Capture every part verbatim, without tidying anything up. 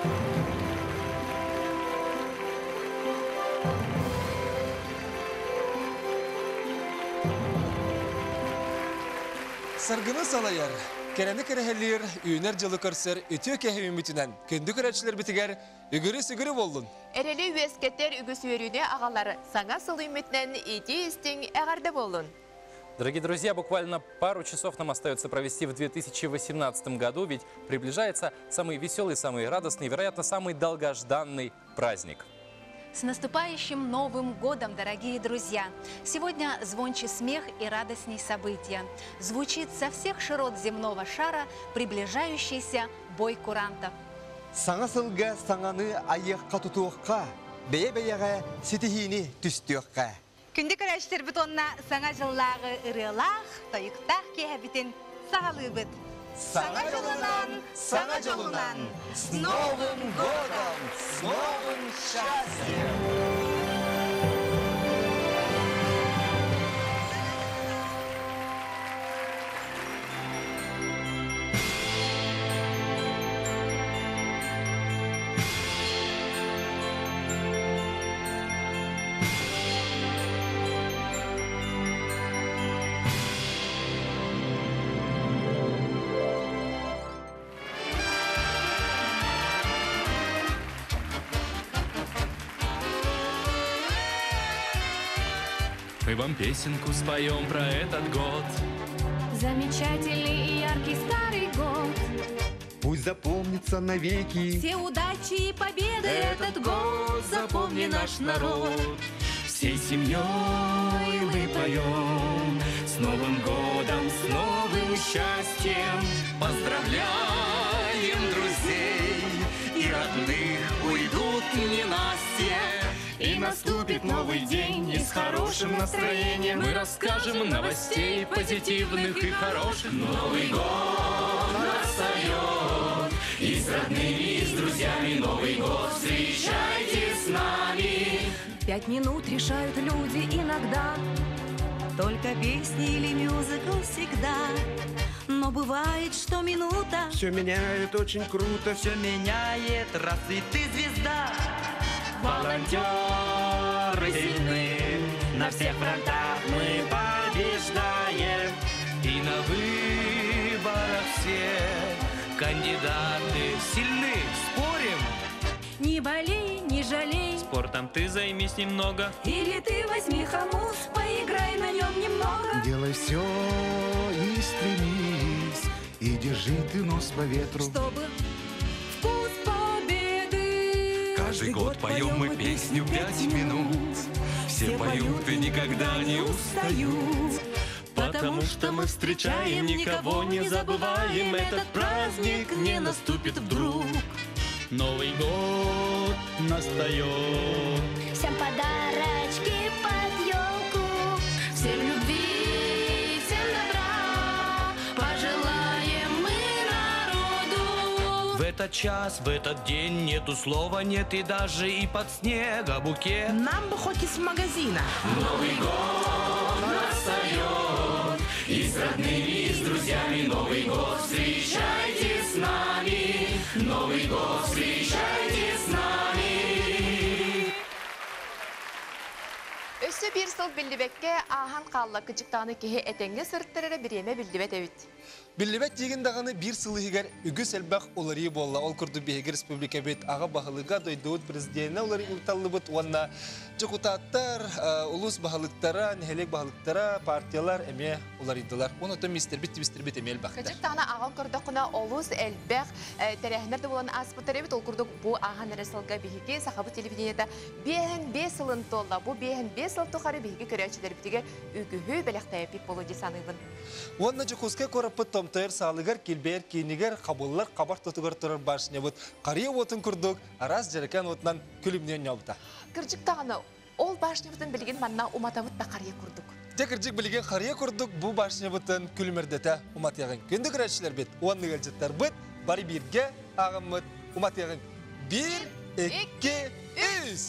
Sargını salayar, kereni kerehelir, üner jılı körser, ütü kehimi bütünen, kündü körçüler bitiger, ügürü sügürü bollun. Ereli üyesketler ügüsü verüne ağaları, sana salı ümitlen ити истин эгарде болун. Дорогие друзья, буквально пару часов нам остается провести в две тысячи восемнадцатом году, ведь приближается самый веселый, самый радостный, вероятно, самый долгожданный праздник. С наступающим Новым годом, дорогие друзья! Сегодня звонче смех и радостней события. Звучит со всех широт земного шара приближающийся бой курантов. Саңа сылга саңаны аяққа тұтуыққа, бәе-бәеға сетихини түстіққа. Күнді көрәштер бұт онна саңа жыллағы ұрылақ, тойықтақ кеғабітін сағалы бұт. Саңа жолынан, саңа жолынан, с Новым годом, с новым счастьем! Мы вам песенку споем про этот год. Замечательный и яркий старый год. Пусть запомнится навеки все удачи и победы. Этот год запомни наш народ. Всей семьей мы поем. С Новым годом, с новым счастьем. Поздравляем друзей и родных, уйдут ненастье. И наступит новый день, и с хорошим настроением мы расскажем новостей позитивных и хороших. Новый год настает, и с родными, и с друзьями Новый год встречайте с нами. Пять минут решают люди иногда, Только песни или мюзикл всегда. Но бывает, что минута все меняет очень круто. Все меняет, раз и ты звезда. Волонтеры сильны, на всех фронтах мы побеждаем. И на выборах все кандидаты сильны. Спорим? не болей, не жалей. Спортом ты займись немного. Или ты возьми хомут, поиграй на нем немного. Делай все и стремись, и держи ты нос по ветру. Чтобы вкус победы. Каждый год поем мы песню пять минут. Все поют и никогда не устают. Потому что мы встречаем, никого не забываем. Этот праздник не наступит вдруг. Новый год настает. Всем подарочки под елку. Всем любви, всем добра. Пожелаем мы народу. В этот час, в этот день нету слова нет. И даже и под снега букет. Нам бы хоть из магазина. Новый год настает. И с родными, и с друзьями Новый год встречайте с нами. Новый год встречайте с нами. Өссө бир сыл биллибекке ахан қалла кычыктаны кеhe этеңге сырттырары биреме билдибет эбит. Биллибет деген дағаны бір сылығығар үгіс әлбақ олары болла. Ол күрді бейгір республика бет аға бағылыға дойдуыт президентіне олары ұлталы бұд. Онна жүқутаттар, ұлыс бағылықтара, нәхелек бағылықтара, партиялар әме олар идділар. Оны өтім мистер бітті мистер бет әме әлбақта. Кычык тағына ағын күрдіқына олыс әлбәқ тәрәхінерді болан аспыттар әбіт. Ол күрдік бұ ағын әресілға бейге сақабы телевидениеда бейін бес сылын толла. Бұ бейін бес сыл тұқары бейге көрәчілер бітіге үгігі бәліқті әпіп болу десанығын. Онна жүқуске көріппіт Томтайыр сағылығар, келбейер, кейінігер, қабылылар, қабар тұтығар тұрар баршыне бұд. Қария отын күрдік, араз жеркен отынан күлімнен яуыда. Кірчік тағыны, ол баршыне бұтын білген манна уматавыт та қария күрдік. Де кірчік білген қария күрдік, бұл баршыне бұтын күлімердеті умат яғын. Көнді күрәтшілер бет, онны ғалжеттер бұд, бары бірге ағымыд умат яғын. Бір, екі, үз!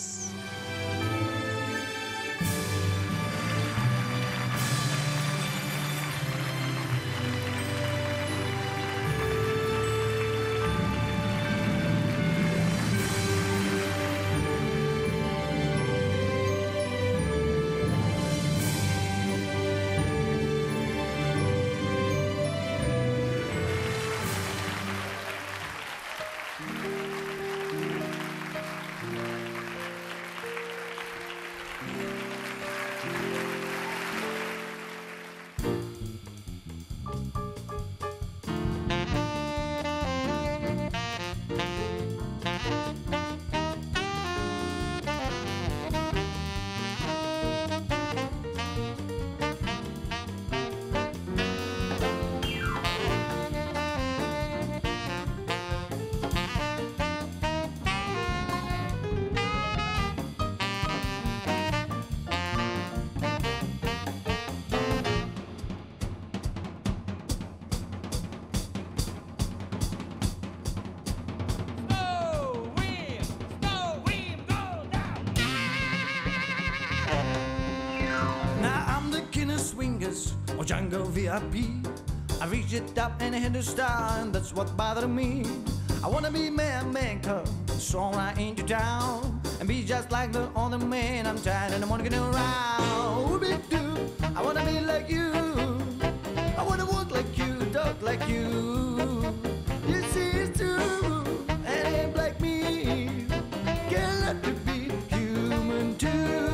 Oh, Django V I P. I reach it up and hit the star, and that's what bothered me. I wanna be man, man, cause so right into town and be just like the other man. I'm tired and I wanna get around. Ooh-be-doo. I wanna be like you. I wanna walk like you, talk like you. You see it's true, and ain't like me. Can't let to be human too.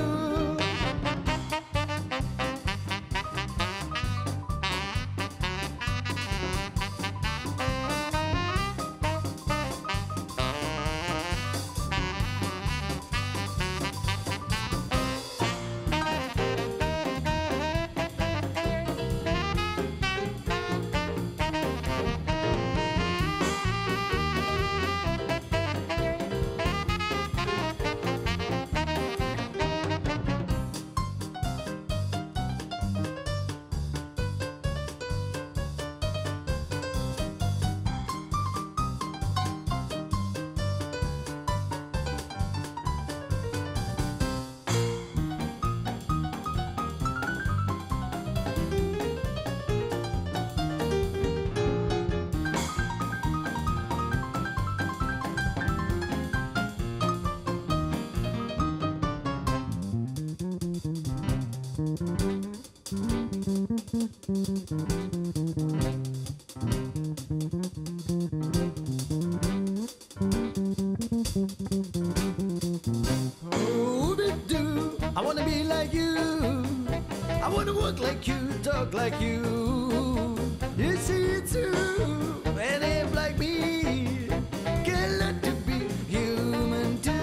Ooh-be-doo. I wanna be like you. I wanna walk like you, talk like you. You see it's true, and ain't like me. Can't let to be human too.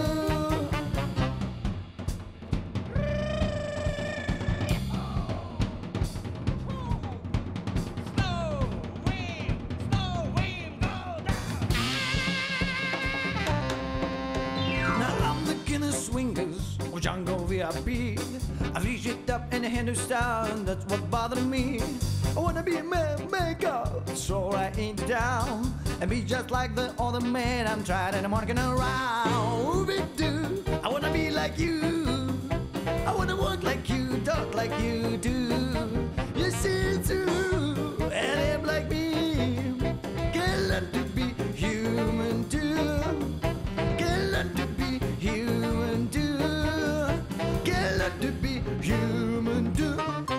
Now I'm the king of swingers, oh Django V I P. I reach it up and hand it down, that's what bothered me. I wanna be a man, maker, so I ain't down and be just like the other man. I'm tired and I'm walking around. Ooh-be-doo. I wanna be like you. I wanna walk like you, talk like you do. You see it's true, and I'm like me. Can't let to be human too. Can't let to be human too. Can't let to be human too.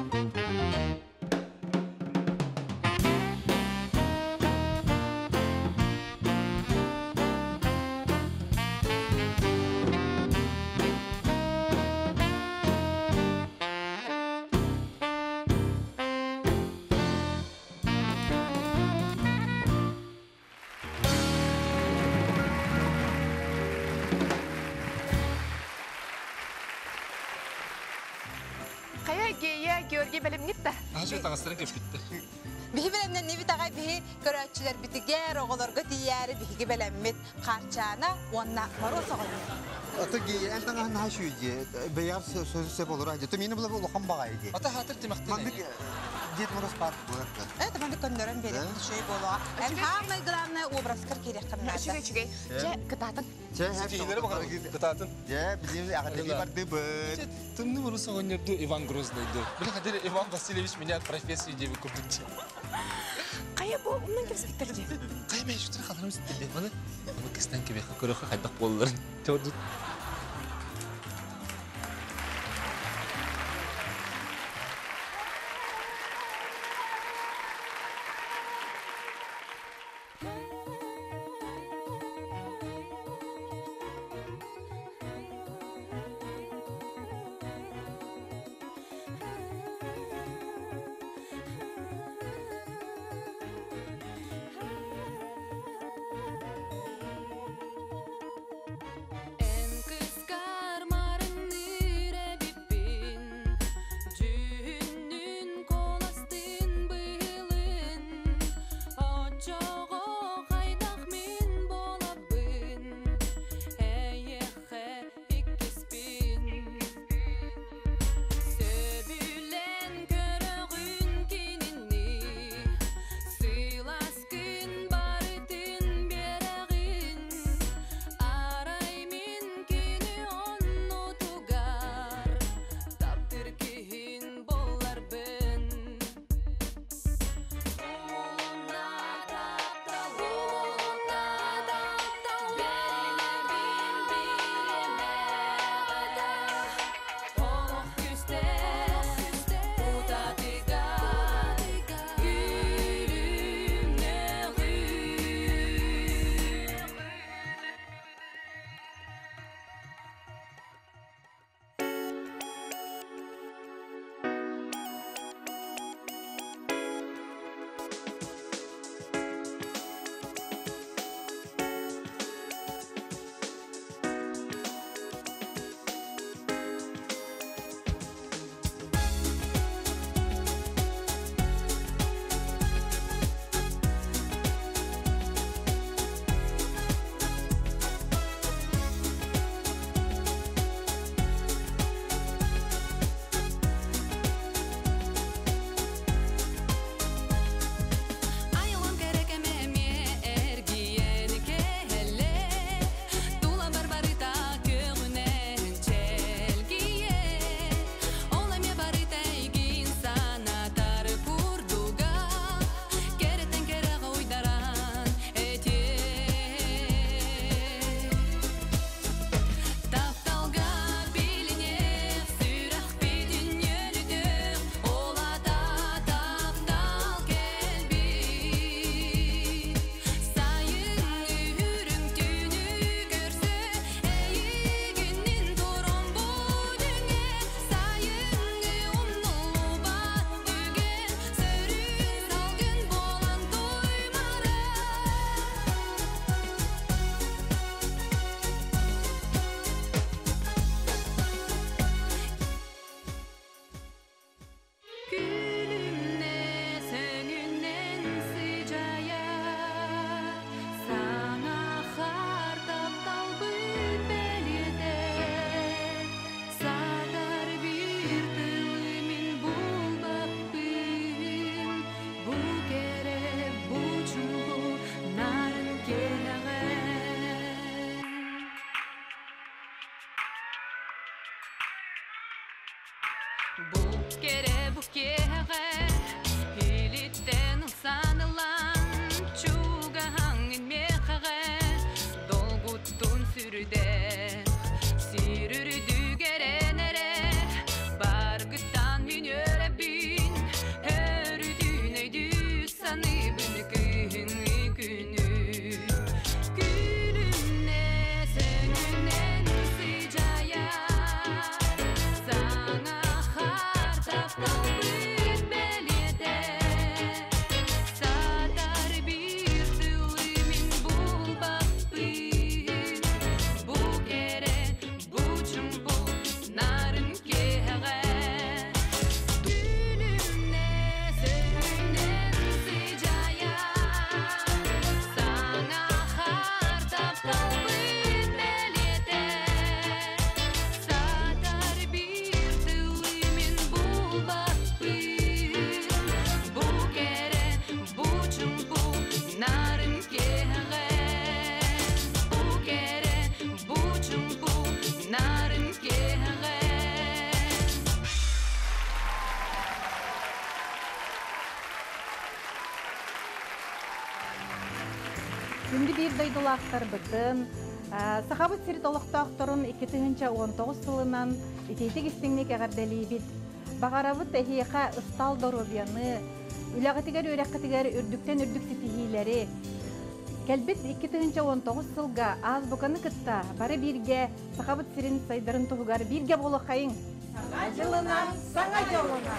Kaya geya Georgi belim nitta. Aşağı tanıştırın köpüttü. Bihi bilemden nevi tağa bihi köröççüler bitiger, oğularga diyeri bihi bilemmet karçana, onna marosa koyuyor. Ata giyi en tanga na şu ye. Beyar sözü sep olur acı. Temini bula bula kan bağa ye. Ata hatır timaktin. Mandık jet moros park bu. Evet, ben de köndürüm benim şey bolu. En hamay granna obraz kırkiri kımnada. Şuraya şuraya. Ce kıtatın. Ce hep Fikirlere bakalım. Kıtatın. Ce bizim akademi var de böt. Tımlı vurusa oynardı Ivan Groznaydı. Bile kadir Ivan Vasilyevich меня профессию diye bir kurduk. Kaya bu ondan kimse bitirdi. Kaya ben şu tarafa kalanım istedim. Bana ama kıstan gibi kırık kaydak bolların. Çordu. Cühünnün kolastin bıyılın, o çoğu Şimdi bir daydılaktар bıtın. Sahabıt sirit oluktaktırın iki bin on dokuz yılından iteytik istinlik eğerdeliği bit. Bağarabıt ehiyeka ıstal dorobyanı, ülağıtigar ürekkatigar ürdükten ürdük sitihileri. Kelbet iki bin on dokuz yılga az bukanı kıtta, bari birge sahabıt sirin saydarın tuğugar birge bolu kayın. Sana yılına, sana yoluna.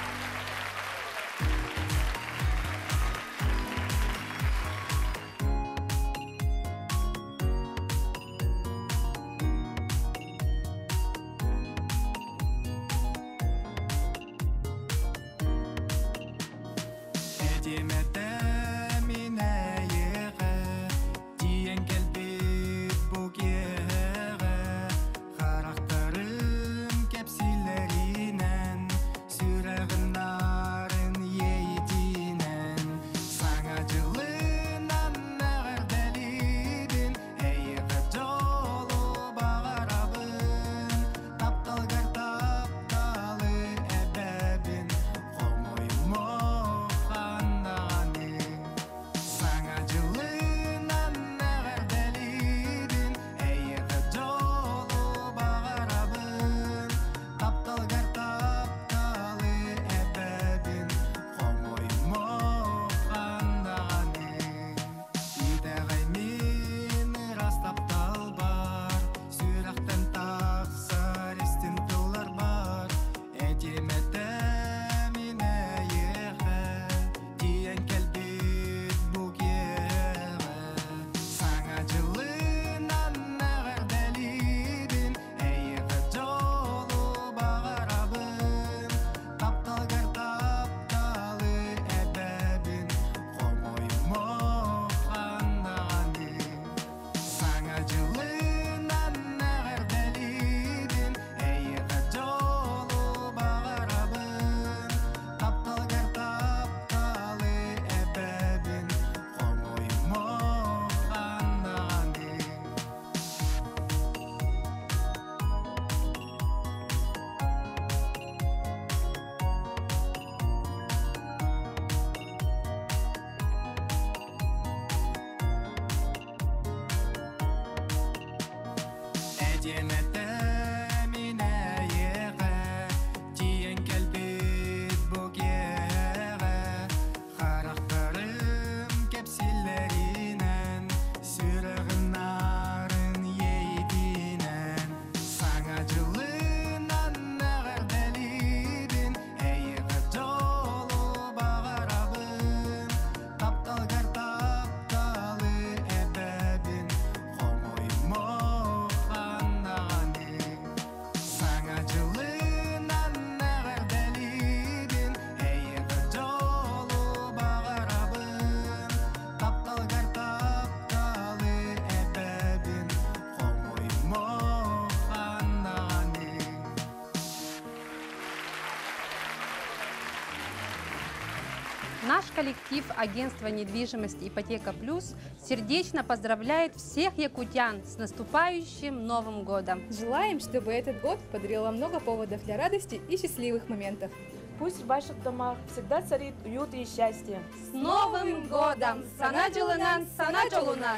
Наш коллектив агентства недвижимости «Ипотека Плюс» сердечно поздравляет всех якутян с наступающим Новым годом. Желаем, чтобы этот год подарил вам много поводов для радости и счастливых моментов. Пусть в ваших домах всегда царит уют и счастье. С Новым годом! Санаджолунан, санаджолунан!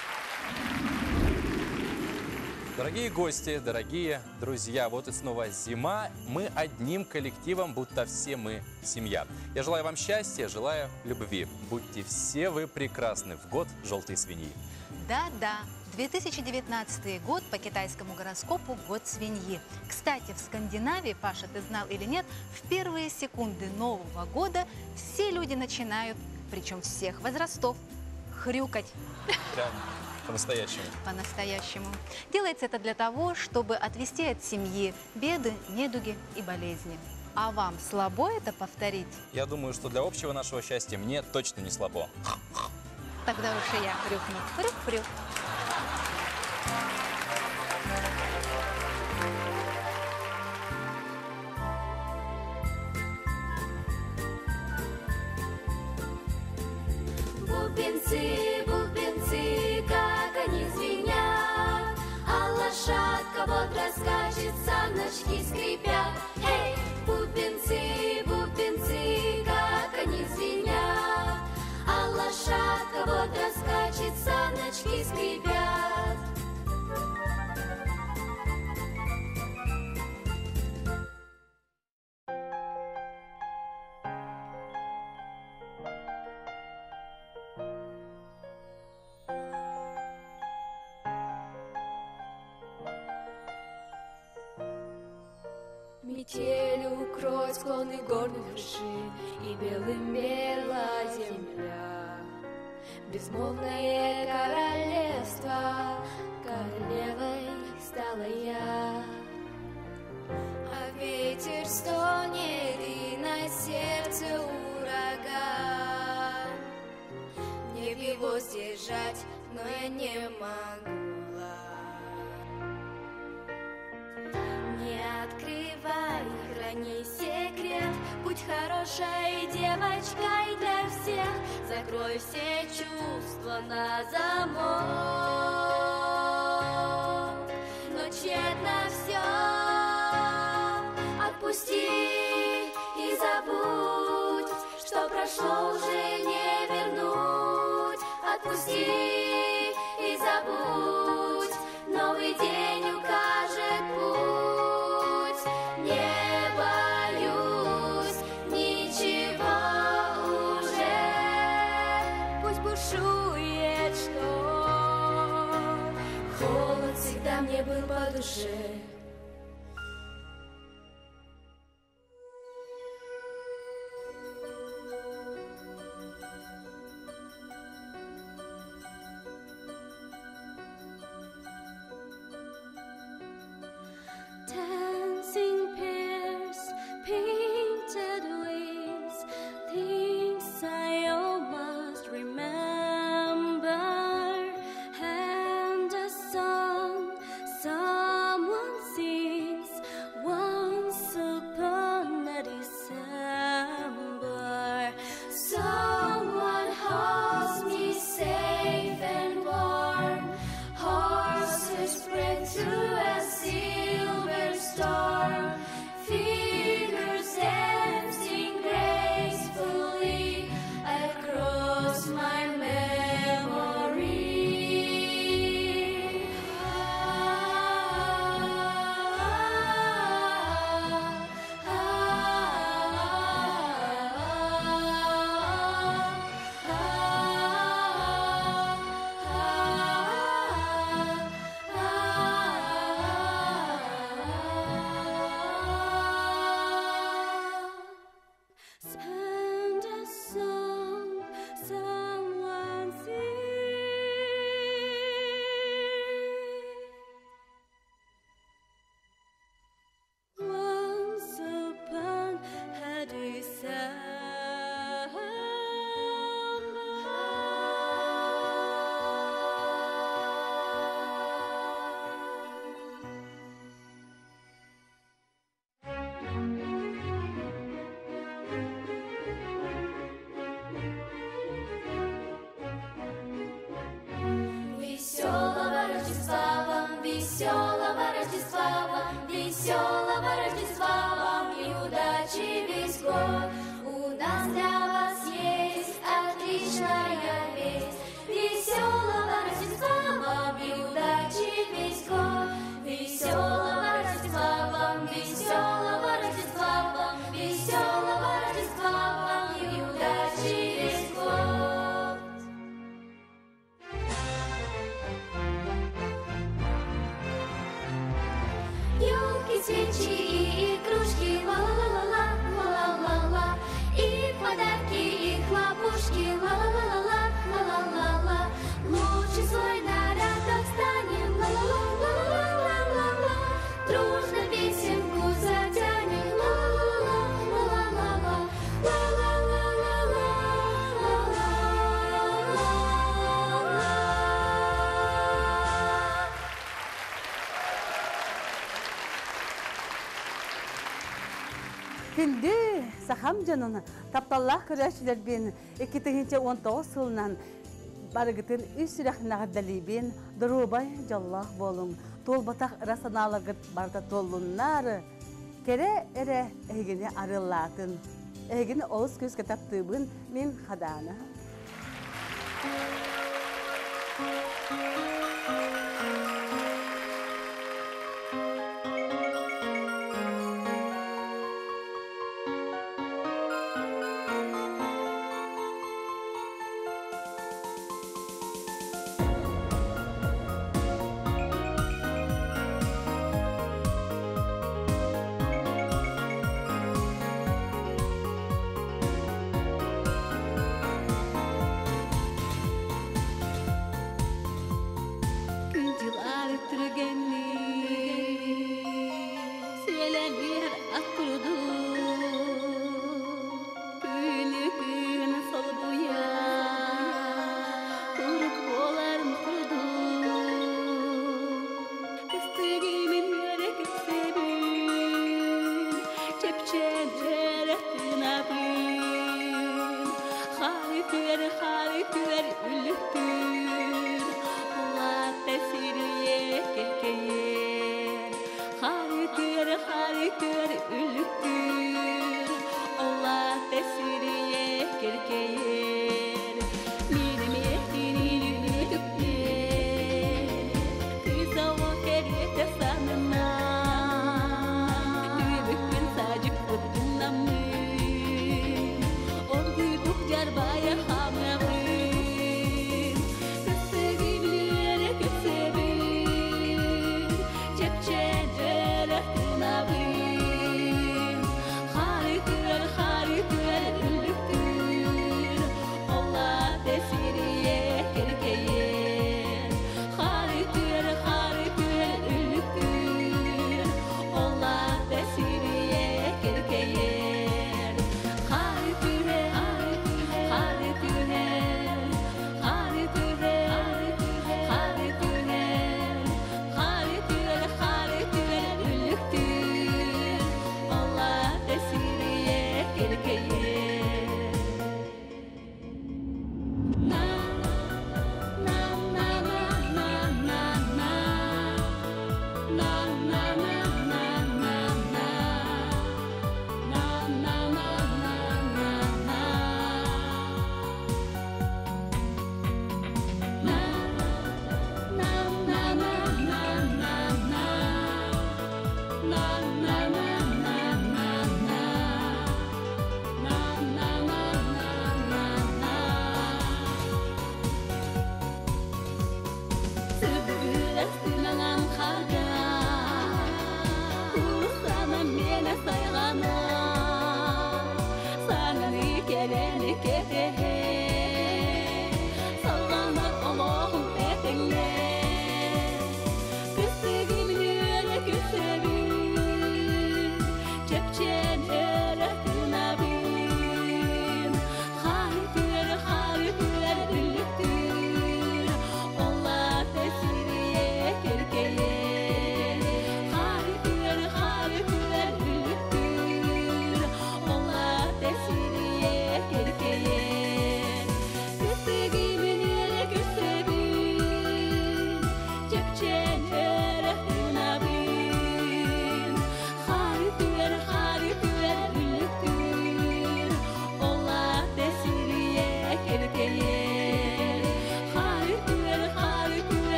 Дорогие гости, дорогие друзья, вот и снова зима. Мы одним коллективом, будто все мы семья. Я желаю вам счастья, желаю любви. Будьте все вы прекрасны в год желтой свиньи. Да-да, две тысячи девятнадцатый год по китайскому гороскопу – год свиньи. Кстати, в Скандинавии, Паша, ты знал или нет, в первые секунды Нового года все люди начинают, причем всех возрастов, хрюкать. Прям по-настоящему. По-настоящему. Делается это для того, чтобы отвести от семьи беды, недуги и болезни. А вам слабо это повторить? Я думаю, что для общего нашего счастья мне точно не слабо. Тогда уж и я хрюкну. Хрюк-хрюк. Бубенцы, бубенцы, как они звенят, а лошадка бодро скачет, саночки скрипят. Эй, бубенцы, бубенцы, как они звенят, а лошадка бодро скачет, саночки скрипят. Метель укроет склоны горной вершин, и белым бела земля. Безмолвное королевство, королевой стала я. А ветер стонет, и на сердце ураган. Мне б его сдержать, но я не могла. Не открывай, храни секрет, будь хорошей девочкой для всех. Закрой все чувства на замок, но тщетно все. Отпусти и забудь, что прошло, уже не вернуть. Отпусти и забудь, новый день укажет путь. Не боюсь ничего уже, пусть бушует шторм. Холод всегда мне был по душе. Dancing pairs, painted wings, things I almost remember, and a song someone sings once upon a December. Someone holds me safe and warm, horses spread through a silver storm, fingers dancing gracefully across my memory. Ah, ah, and a song someone sings once upon a Веселого Рождества вам, веселого Рождества вам, веселого Рождества вам и удачи весь год. У нас для вас есть отличная весть. Веселого Рождества вам и удачи весь год. Веселого Рождества вам, веселого Рождества вам, веселого Рождества вам и удачи весь год. Ёлки, свечи и игрушки, ла-ла-ла-ла, ла-ла-ла-ла, и подарки, и хлопушки, ла-ла-ла-ла, ла-ла-ла-ла. Лучший свой наряд достанем, ла-ла-ла-ла-ла-ла-ла, дружно песенку затянем, ла-ла-ла-ла, ла-ла-ла-ла, Күнді сахам жанына тапталлах көрәшілер бен iki bin on to'qqiz сылынан барыгытын үс сүрәхнәгә дәлибен дұрубай жаллах болың. Тол батақ расаналаргыт барда толлуннары кере эре эгене арыллатын. Эгене олыс көз кітаптыбын мен хадана.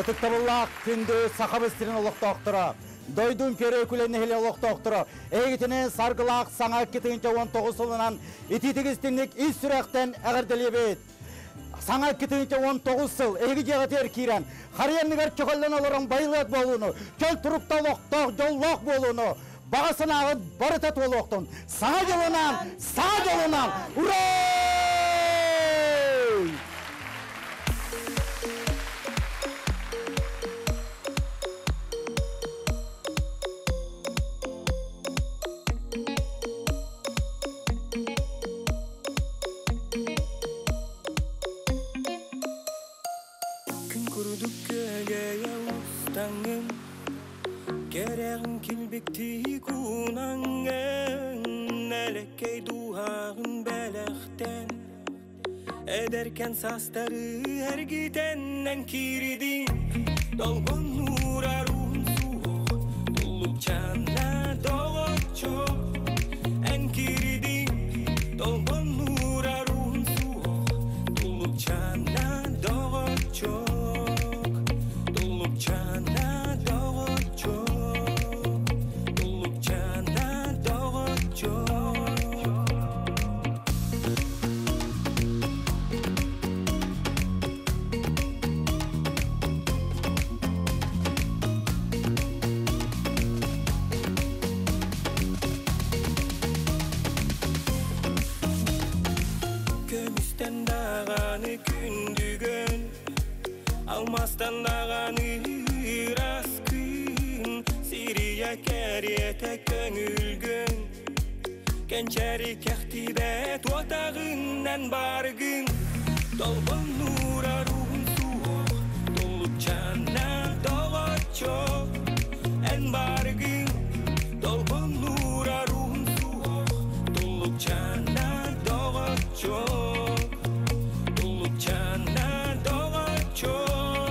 Ытыктабыллақ күнді сақабыстырын олықтақтыра. Дойдун пере күленнехиле олықтақтыра. Егітінен саргылақ саңа екі мың он тоғыз жылынан ититігістіңлік із сүрәқтен әғірділебет. Саңа екі мың он тоғыз жыл эги жегатер кирен. Харьянныгар чоқалдан оларың байлық болуыны, жол тұрықта лоқтақ, жоллақ болуыны. Бағасынағы барытат олықтың. Саңа жолынан, саңа жолынан. Ура! Керегін келбекті күнаңын, әліккей дуағын бәліқтен. Әдеркен састары әргетеннен кирдің, долғын нұр арун суық, тұлық чана доғық чоқ. Ән кирдің, долғын нұр арун суық, тұлық чана доғық чоқ. Тұлық чана Алмастан дағаны рас күн, Сирия кәрете көңілгін. Кәнчәрі кәқтибет отағынан баргын, Долбын нұр аруын суық, Толып чана доға чоқ. Ән баргын, Долбын нұр аруын суық, Толып чана доға чоқ. Толып чана доға чоқ.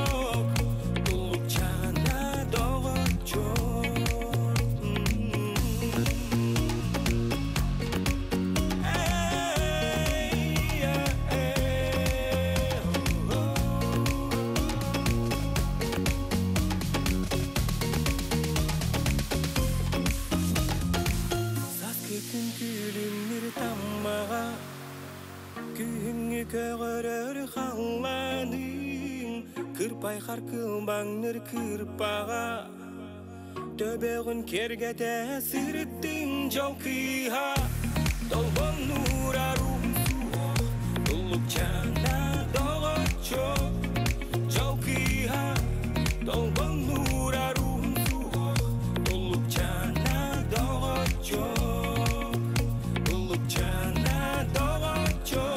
Көгірір қаланың, кірпай қарқылбаңныр кірпаға. Төбеғін кергете сіріттің жол қиға. Долғын нұр арун суық, тұлып чана доға чоқ. Жол қиға, долғын нұр арун суық, тұлып чана доға чоқ. Тұлып чана доға чоқ.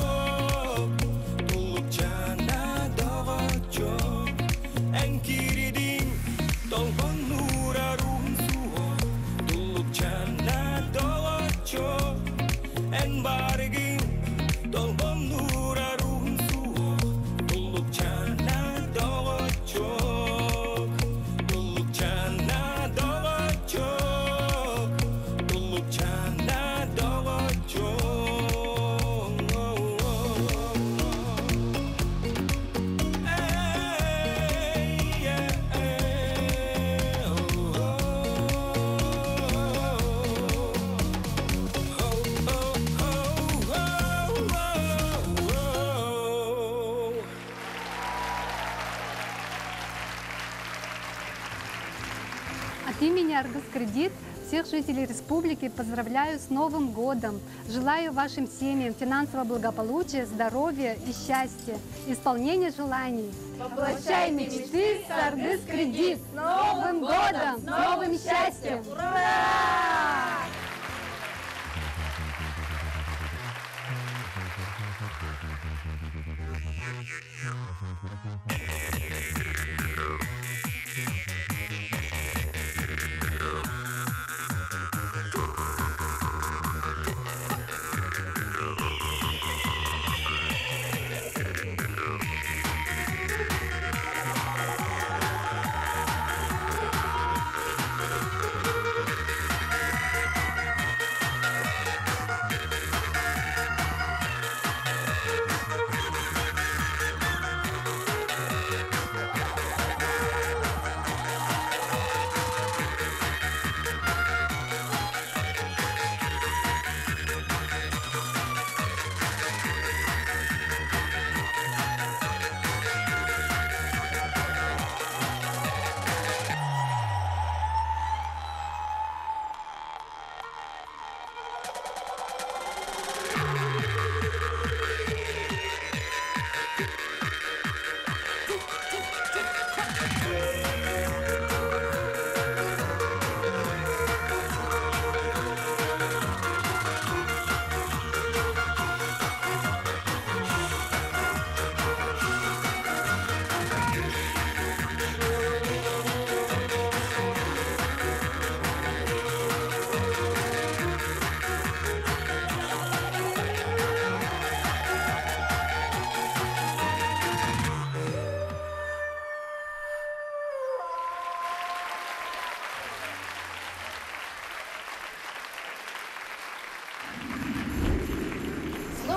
От имени Аргыс Кредит всех жителей республики поздравляю с Новым годом. Желаю вашим семьям финансового благополучия, здоровья и счастья, исполнения желаний. Воплощай мечты с Аргыс Кредит. С Новым годом! С новым счастьем! Ура!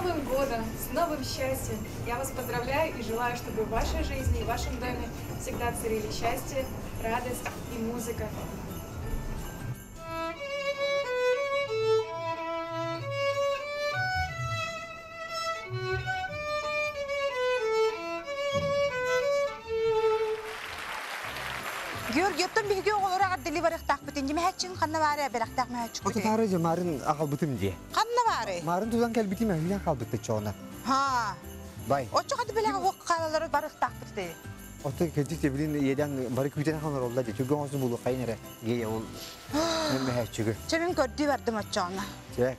Новым годом, с новым счастьем! Я вас поздравляю и желаю, чтобы в вашей жизни и в вашем доме всегда царили счастье, радость и музыка. Геор геттон биге оголора ардели барыктак битинди мэччин ханна бары берактак мэч. Ото тары же марын акал бытым де. Ханна бары. Марын тузан кел битим эле акал бытты чона. Ха. Бай. Очо хады беле ок калалары барыктак битти. Ото кетик те билин еден бары күтен ханар олда же. Чүгөн осу булу кайнере. Гeye ол. Мен мэчүгө. Чемин көрдү бардым очона. Че.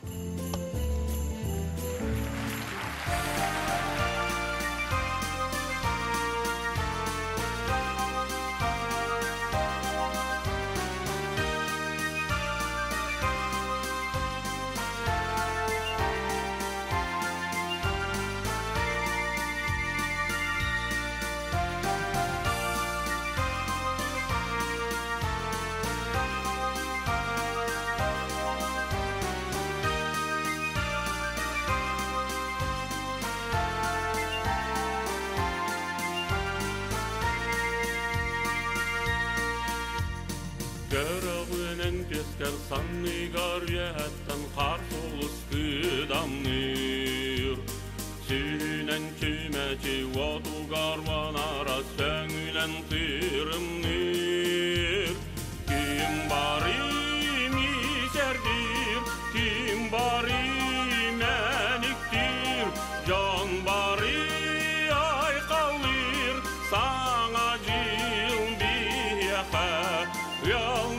Görögünen pesker sanny garyetten qarsulus kıdamnır. Sünen kümeci otu garvanara söngülen tırımnır. Kim barim iserdir, kim barim eniktir, can bari ay kalır, sana cil biyehe. Yol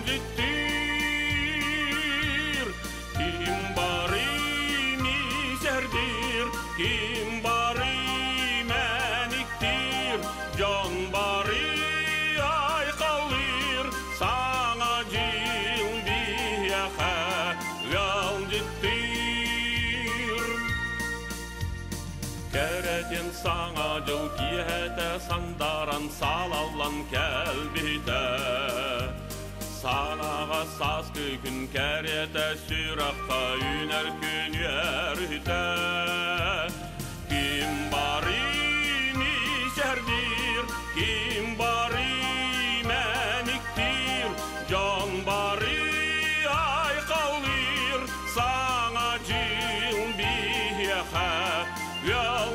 gittir, kim barim iserdir, kim barim eniktir, can bari ay kalır, sana cil biyehe. Yol gittir, kereden sana cil kiyete sandaran salallan kelbite. Sanaga saskı gün kerete sürakka üner gün yerüte. Kim barim iserdir, kim barim eniktir, can bari ay kalır, sana cil biyehe. Yol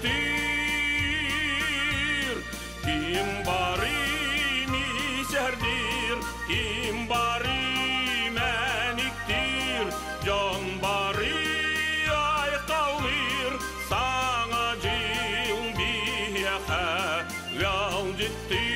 gittir, kim barim iserdir, kim barim eniktir, can bari ay kalır, sana cil biyehe. Yol gittir.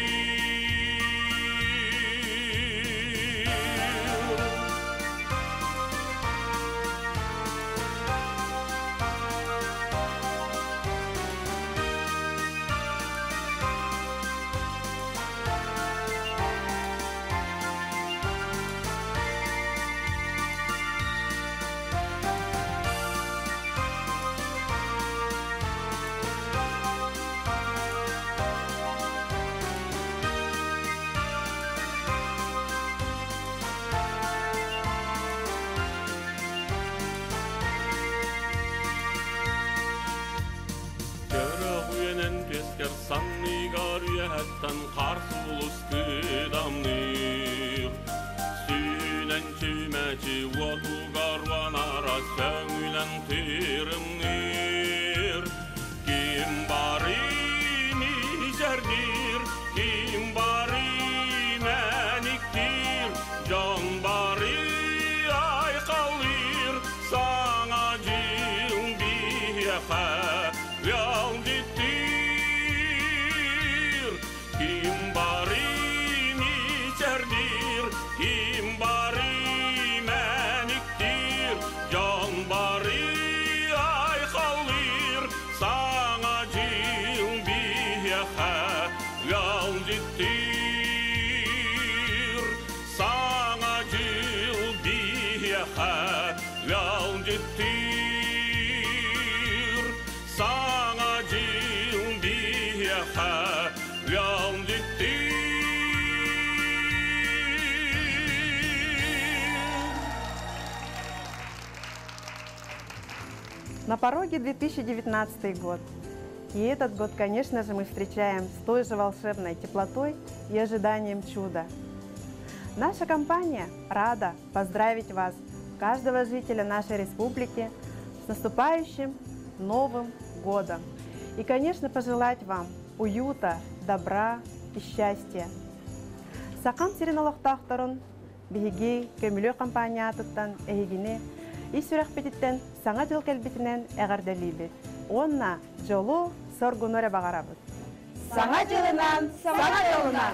Pesker sanny garyetten qarsulus kıdamnır. Sünen kümeci otu garvanara söngülen tırımnır. Kim barim iserdir, kim barim eniktir, can bari ay kalır, sana cil biyehe. Yol gittir, kim barim iserdir, kim barim eniktir, can bari ay kalır, sana cil biyehe. Yol gittir, sana cil biyehe. Yol gittir, sana cil biyehe. Yol gittir. На пороге две тысячи девятнадцатый год. И этот год, конечно же, мы встречаем с той же волшебной теплотой и ожиданием чуда. Наша компания рада поздравить вас, каждого жителя нашей республики, с наступающим Новым годом. И, конечно, пожелать вам уюта, добра и счастья. Сакам сиреналықтақтырын, бігігей көмілі компаниятыттан әйгіне, и сүрәқпетіттен саңа жыл кәлбетінен әғардалейбет. Онна жолу соргунore бағарабыд. Саңа жылынан, саңа жолынан.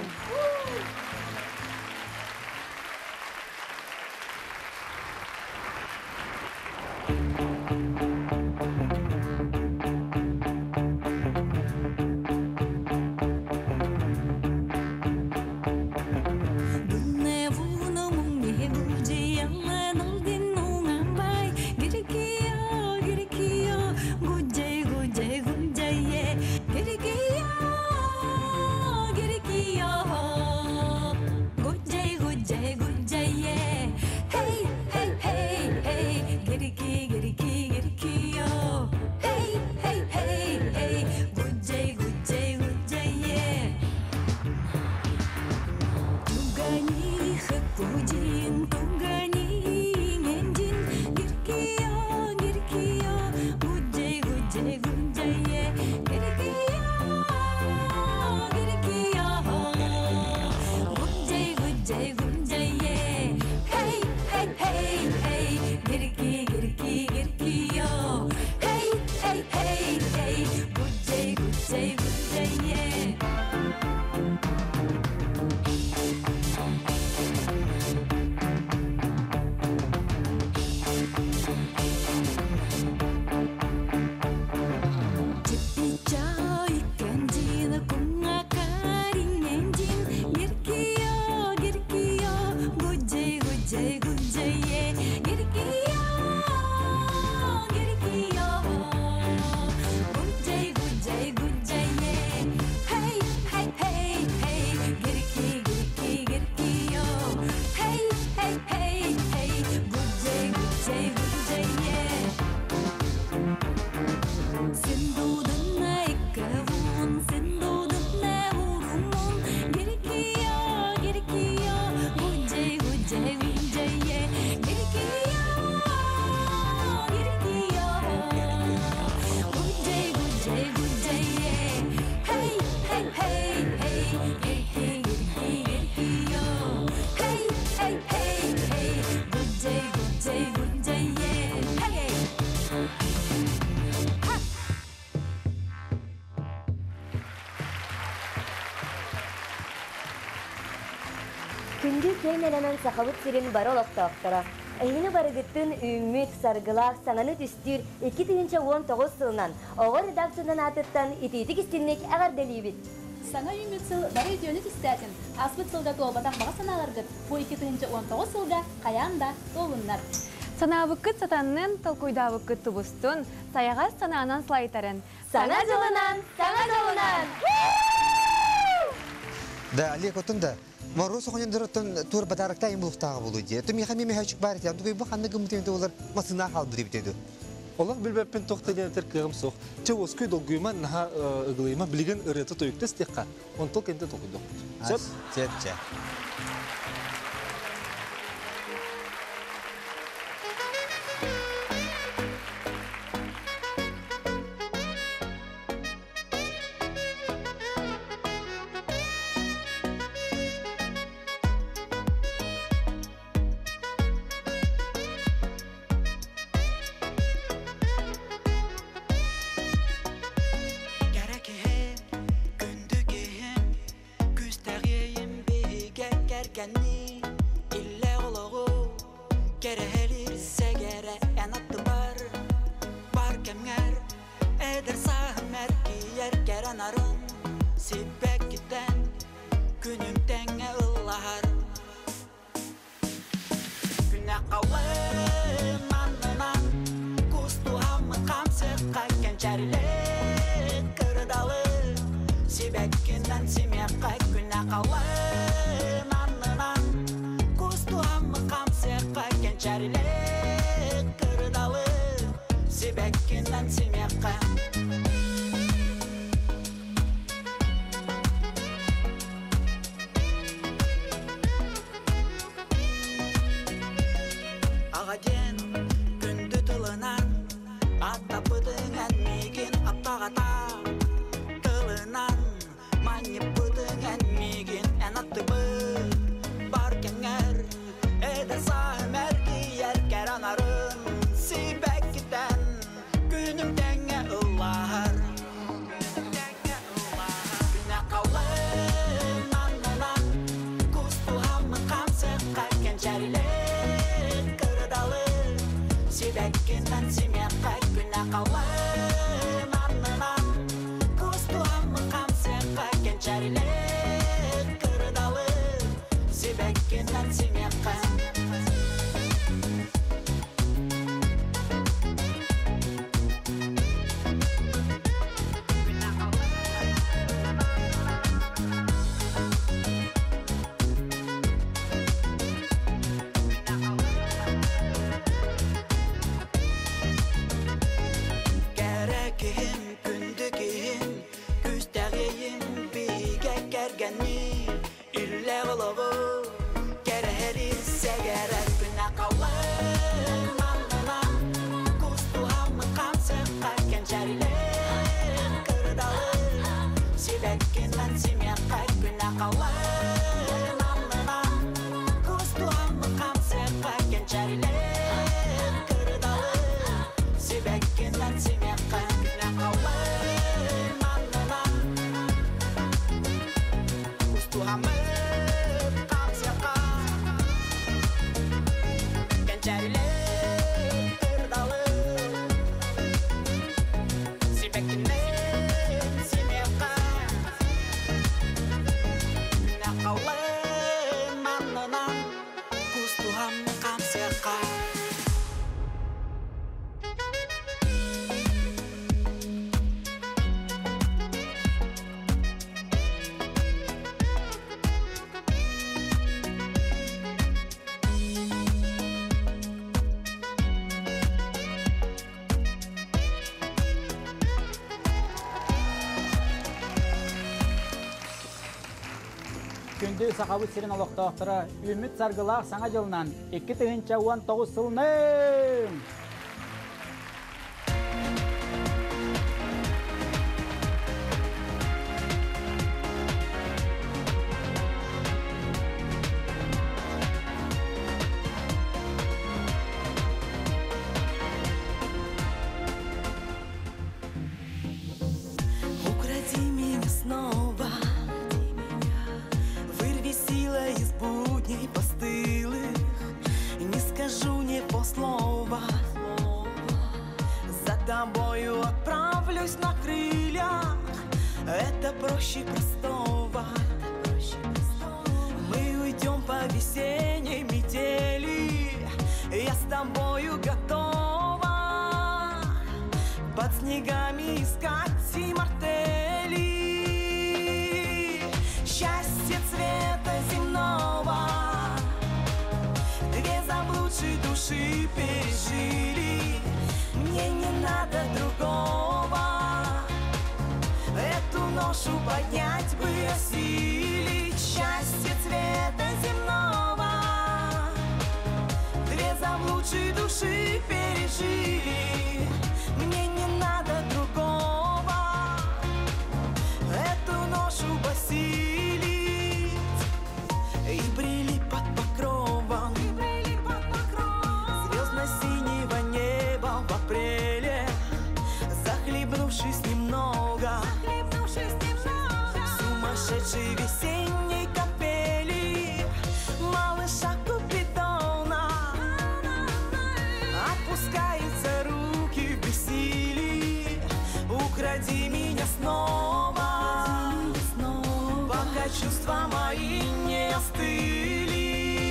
Күнді кейнелenen сақабыт сирен бары олақтақтыра. Әйіні барығыттың үміт, сарғылақ, саңаны түстір екі мың он тоғыз сылынан оғы редакциядан атыттан итетік істінлік әғарделейбіт. Саңа үміт сыл бары өтіөні түстәтін. Аспыт сылда толбатақ баға саналарғыт. Бұл екі мың он тоғыз сылда қаянда толынлар. Санавықыт сатанның талқойдавықыт тұбыстың саяға санаанан слайтарын. Саңа жылынан, саңа жылынан! Да, Олег, отында. Марус оғанын дұрыттың тур бадарықта ең бұлықтағы болу де. Түм еқаме мехәчік бар еті. Түгей бұл қанды гүмітемді олар масына қалды деп деді. Олар білбәппен тоқтален тәркіғым соқ. Че оскөй долгүйма наға ұғылайма білген ұрыты тойықты стеққа. Он тол кенде тоқыды. Сөп? Сет, че. Sebekkin кенчәрилек кырдалы Себәккеннән семьяға күнә қалым Аннынан күз туамы қамсеқа кенчәрилек кырдалы Себәккеннән семьяға Күнді сақабы сирен олықтақтыра үміт сарғылақ саңа жылынан екі тыгынча он тоғыз сылының. Укради меня снова, вырви силой из будней постылых, не скажу ни полслова. За тобою отправлюсь на крыльях, это проще простого. Мы уйдем по весенней метели, я с тобою готова под снегами искать мартели. Счастье цвета земного две заблудшие души пережили. Мне не надо другого, эту ношу поднять бы осилить. Счастье цвета земного две заблудшие души пережили. Мне не надо другого, эту ношу посилить. И брели под покровом звездно-синего неба в апреле, захлебнувшись немного сумасшедшей весенней капели малыша Купидона. Опускаются руки в бессилии, укради меня снова, пока чувства мои не остыли.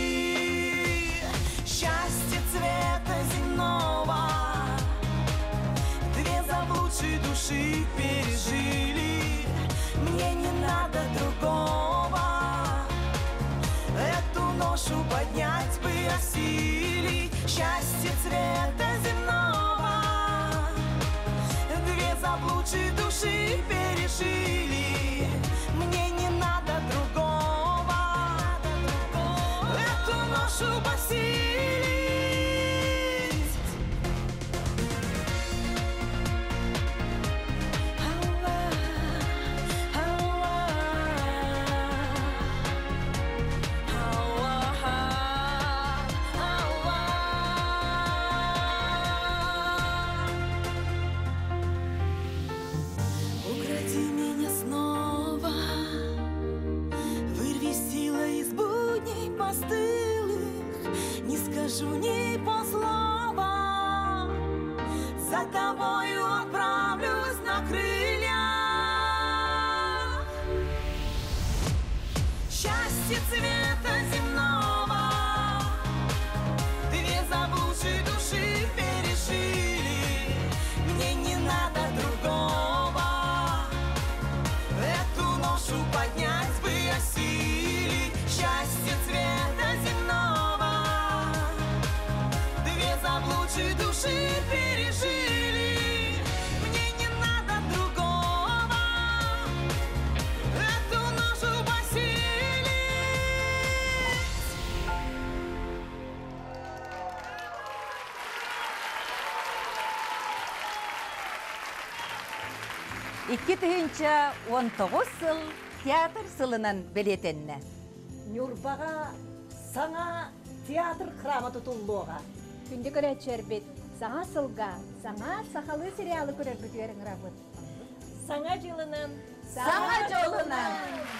Счастье цвета земного две заблудшие души пережили. Мне не надо другого, эту ношу поднять бы осилить. Счастье цвета земного две заблудшие души пережили. Мне не надо другого, эту ношу посилить. Укради меня снова, вырви силой из будней постылых, не скажу ни полслова, за тобою отправлюсь на крылья. Счастье цвета земного две заблудшие души пережили. Мне не надо другого, эту ношу поднять бы осилить. Счастье цвета земного две заблудшие души пережили. Мне не надо другого, эту ношу посилить. икки тыгынча он тогуз сыл театр сылынан белетенне. Нюрбаға саңа театр храма тұтылуға. Күнді көрәтшер бет. Саңа сылға, саңа сақалы сериалы көрер бүтверің рабыт. Саңа жылынан. Саңа жолынан.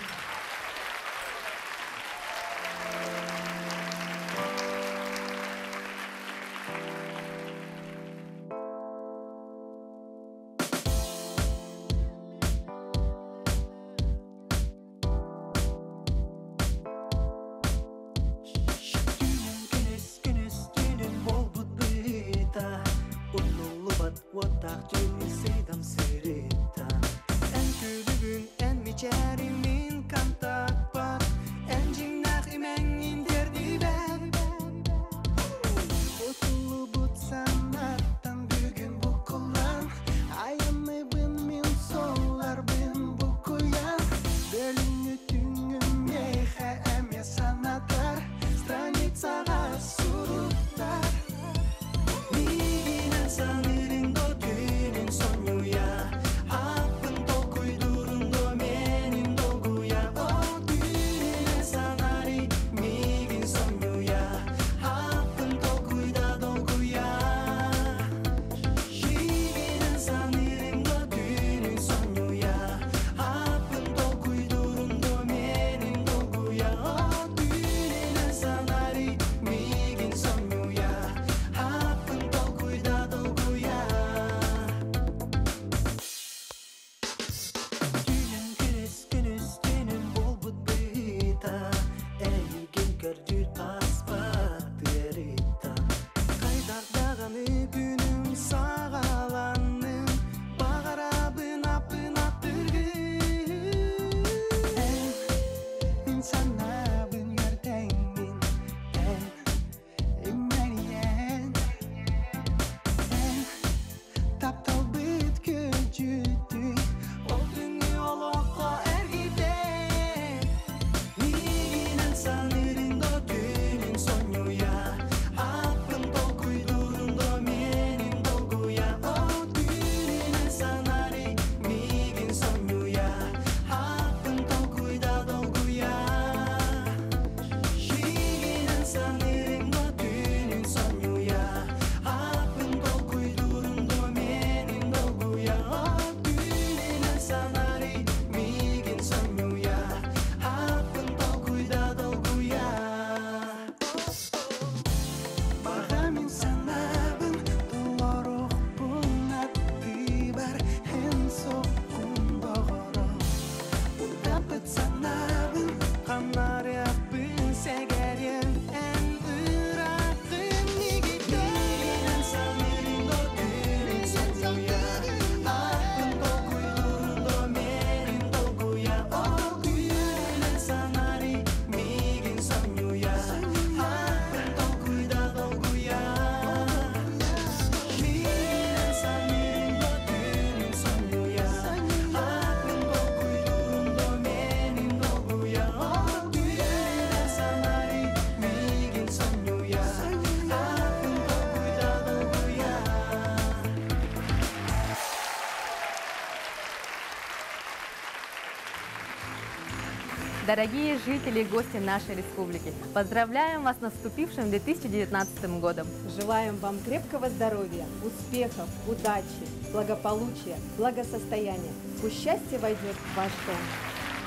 Дорогие жители и гости нашей республики, поздравляем вас с наступившим две тысячи девятнадцатым годом. Желаем вам крепкого здоровья, успехов, удачи, благополучия, благосостояния. Пусть счастье войдет в ваш дом.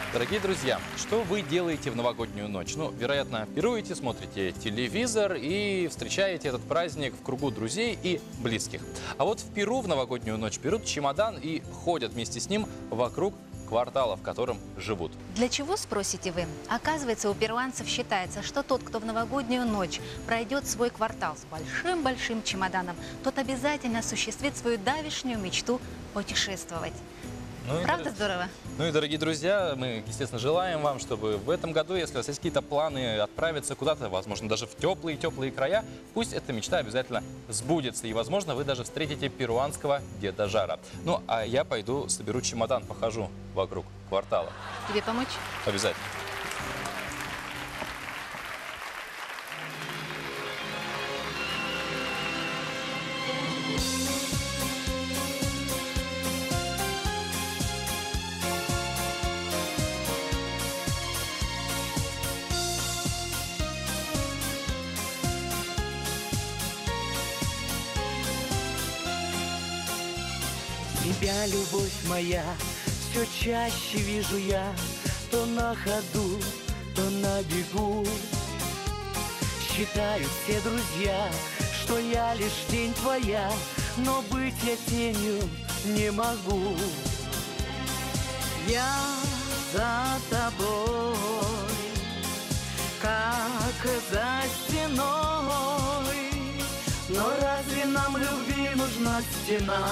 Дорогие друзья, что вы делаете в новогоднюю ночь? Ну, вероятно, пируете, смотрите телевизор и встречаете этот праздник в кругу друзей и близких. А вот в Перу в новогоднюю ночь берут чемодан и ходят вместе с ним вокруг квартала, в котором живут. Для чего, спросите вы? Оказывается, у перуанцев считается, что тот, кто в новогоднюю ночь пройдет свой квартал с большим-большим чемоданом, тот обязательно осуществит свою давешнюю мечту путешествовать. Ну Правда и, здорово? Ну и, дорогие друзья, мы, естественно, желаем вам, чтобы в этом году, если у вас есть какие-то планы отправиться куда-то, возможно, даже в теплые-теплые края, пусть эта мечта обязательно сбудется. И, возможно, вы даже встретите перуанского Деда Жара. Ну, а я пойду соберу чемодан, похожу вокруг квартала. Тебе помочь? Обязательно. Тебя, любовь моя, все чаще вижу я, то на ходу, то на бегу. Считают все друзья, что я лишь тень твоя, но быть я тенью не могу. Я за тобой, как за стеной, но разве нам любви нужна стена?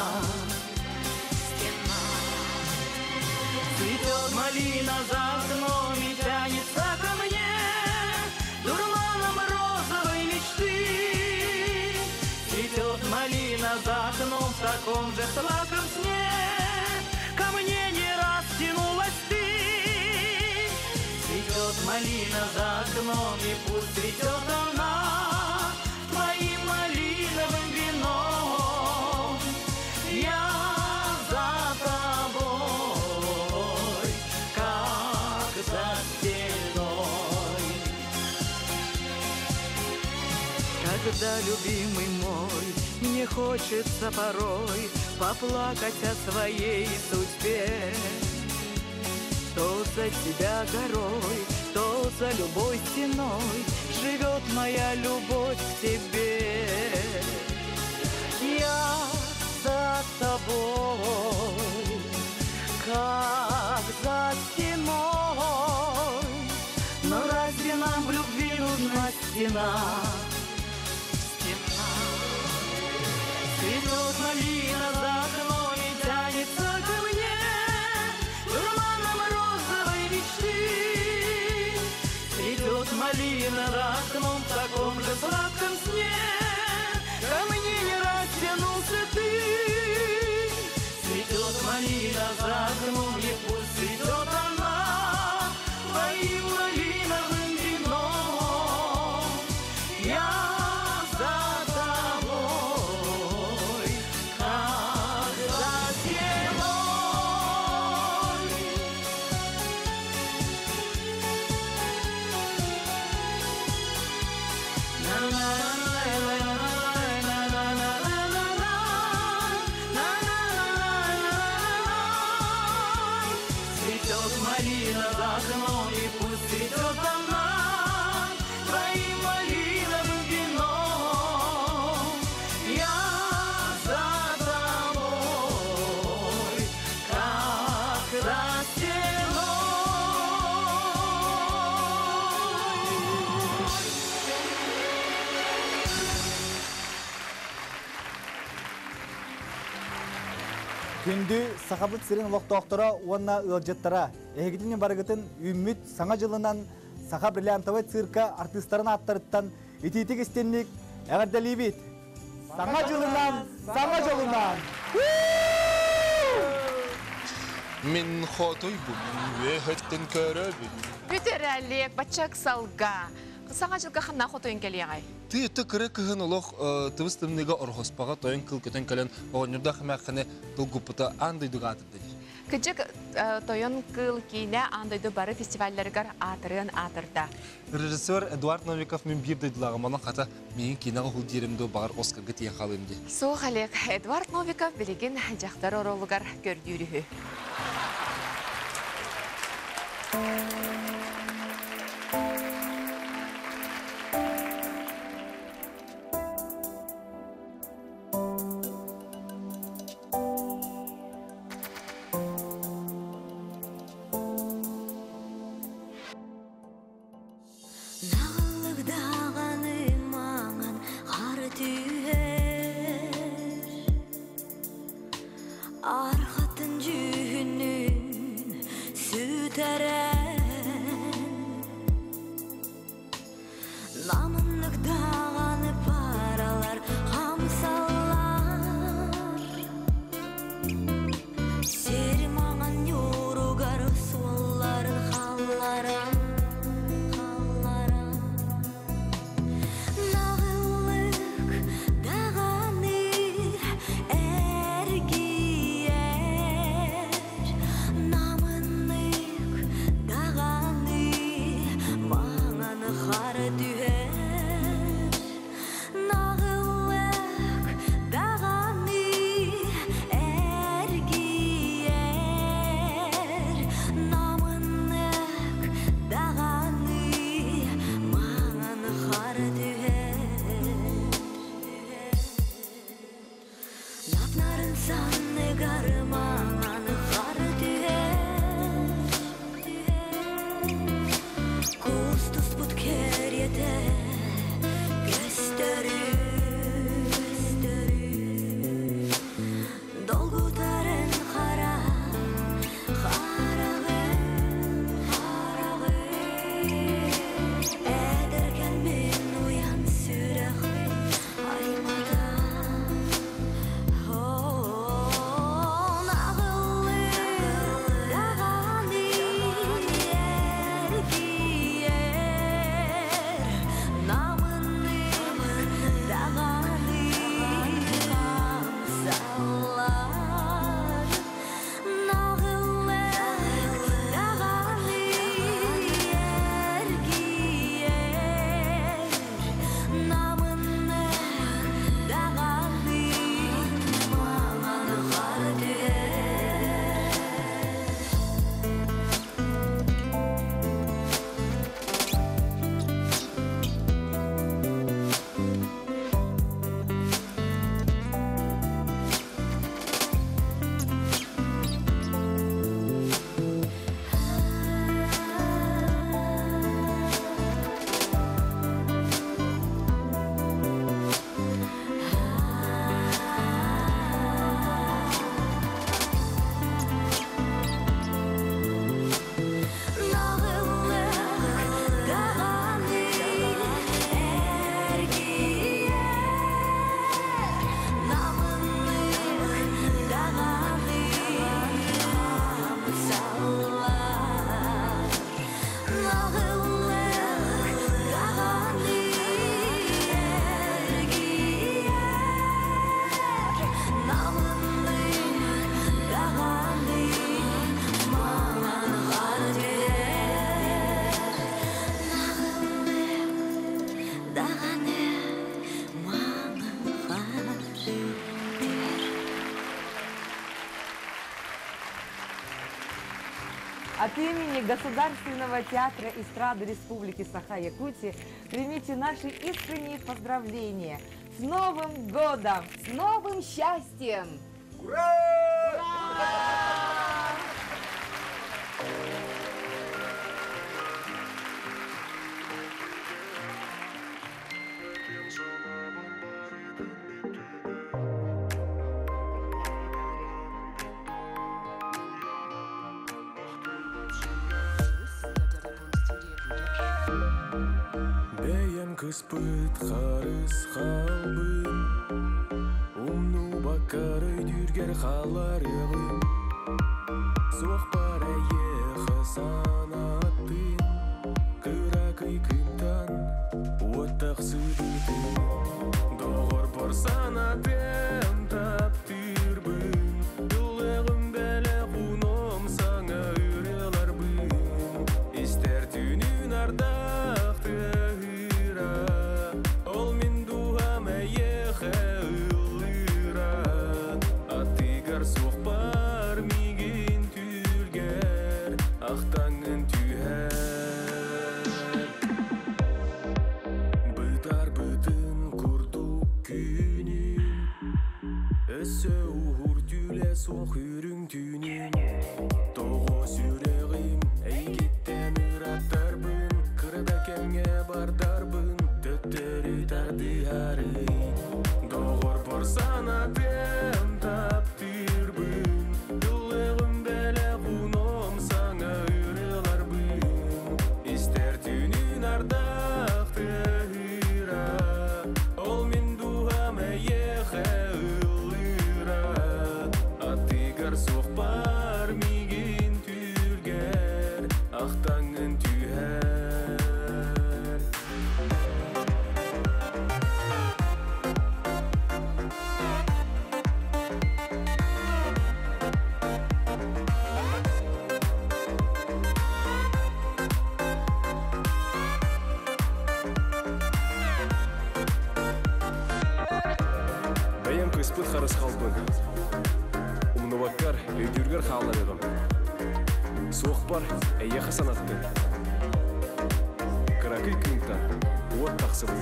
Цветет малина за окном и тянется ко мне дурманом розовой мечты. Цветет малина за окном в таком же сладком сне, ко мне не раз тянулась ты. Цветет малина за окном и пусть цветет она твоим малиновым вином. Я когда, любимый мой, мне хочется порой поплакать о своей судьбе. То за тебя горой, то за любой стеной живет моя любовь к тебе. Я за тобой, как за стеной, но разве нам в любви нужна стена? Цветет малина за окном и тянется ко мне дурманом розовой мечты. Цветет малина за окном в таком же сладком сне, ко мне не раз тянулся ты. Цветет малина за окном и пусть цветет она твоим малиновым вином. Я Күнді сақабыт сирен лоқтоқтыра уанна ылжеттара. Эгидinin барыгытын үміт саңа жылынан сақа бриллиантовый цирка артисттарын аттарыттан ититик істенник әғірдәлейбет. Саңа жылынан, саңа жылынан. Мен хотой бұл өйхеттен көрөбін. Бүтерәлек, бачак салга. Саңа жылға қанна хотойын келе ағай? Ты это кыры кыгын олох тывыстымныга орхоспаға тойын кыл көтен көлен оғынырда қымаққыны тұлгупыта андайды ғатырды. Күджік тойын кыл кейіне андайды бары фестивальдергар атырын атырда. Режиссер Эдуард Новиков мен бір дайдылағы мана қата менің кейінағы құл деремді бағар Оскарға тиен қалымды. Соқ әлек, Эдуард Новиков білеген жақтар оролығар көрдүйрігі. От имени Государственного театра эстрады Республики Саха-Якутия примите наши искренние поздравления. С Новым годом! С новым счастьем! Ура! Кыспыт харыс халбын, умну бакары дүргер халарығын, соқ бара еқы санаттын, кыракы кымтан, оттақ сүрдін, доғыр бар санатын таптырбын, юлығым бәлі құным саңа үреларбын, істер түнін ардақты соқпар миген түргер ақтаңын түйер бұтар бұтын құрдық күнін өсі ұғыр түлі соқ үрің түнін тоғы сүрегім әйгеттен ұраттарбын қырда кәңе бардарбын төттері тарды арый доғыр борсан атым тапты соқпар миген түргер ақтаңын түйер Аспыт харыс халбын. Умнуваккар өйдүргөр хааларыгым. Суық бар әйе хасанаттын. Каракый кынтан уот тақсы бұл.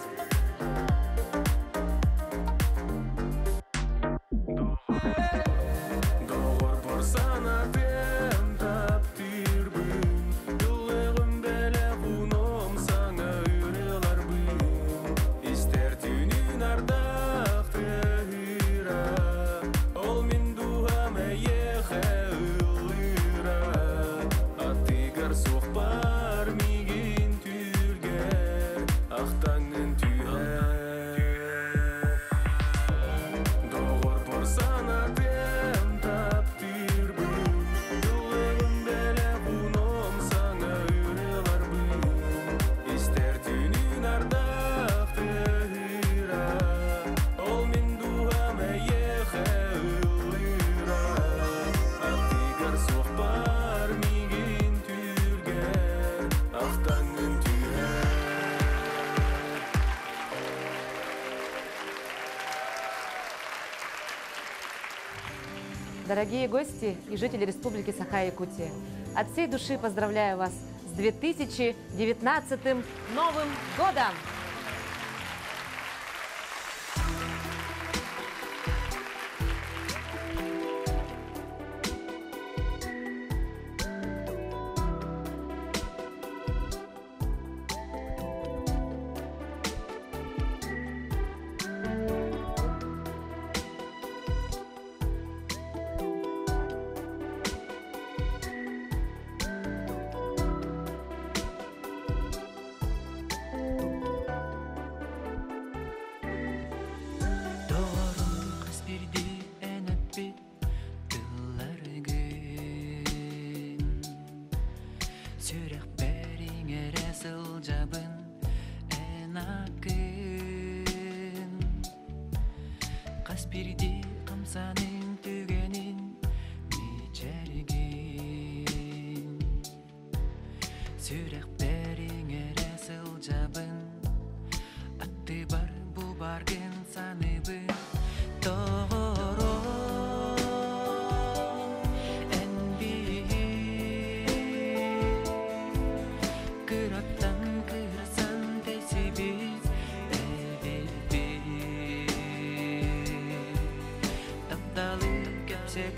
Доғыр борсан атым таптырбын. Дұлығым бәлі құным саңа үрілар бұн. Истер түнін ардақты үра. Ол мен дуғам әйе қәулыра. Атығар соқ бар меген түргер. Ақтаңын түйер. Доғыр борсан атым таптырбын. Дұлығым бәлі құным саңа үрілар бұн. Истер түнін ардақты үра. Ол мен дуғам әйе қәулыра. Атығар соқ бар меген түргер. Ақтаңын түйер. Дорогие гости и жители Республики Саха-Якутия, от всей души поздравляю вас с две тысячи девятнадцатым Новым годом! Қаспирде қамсаның төгенін мечерген. Сүрек бәріңер әсіл жабын. Атты бар бұл барғын саныбын. Тоғыры Кыраттан кырсан тәсібіз әбербіз. Тапталы көпсек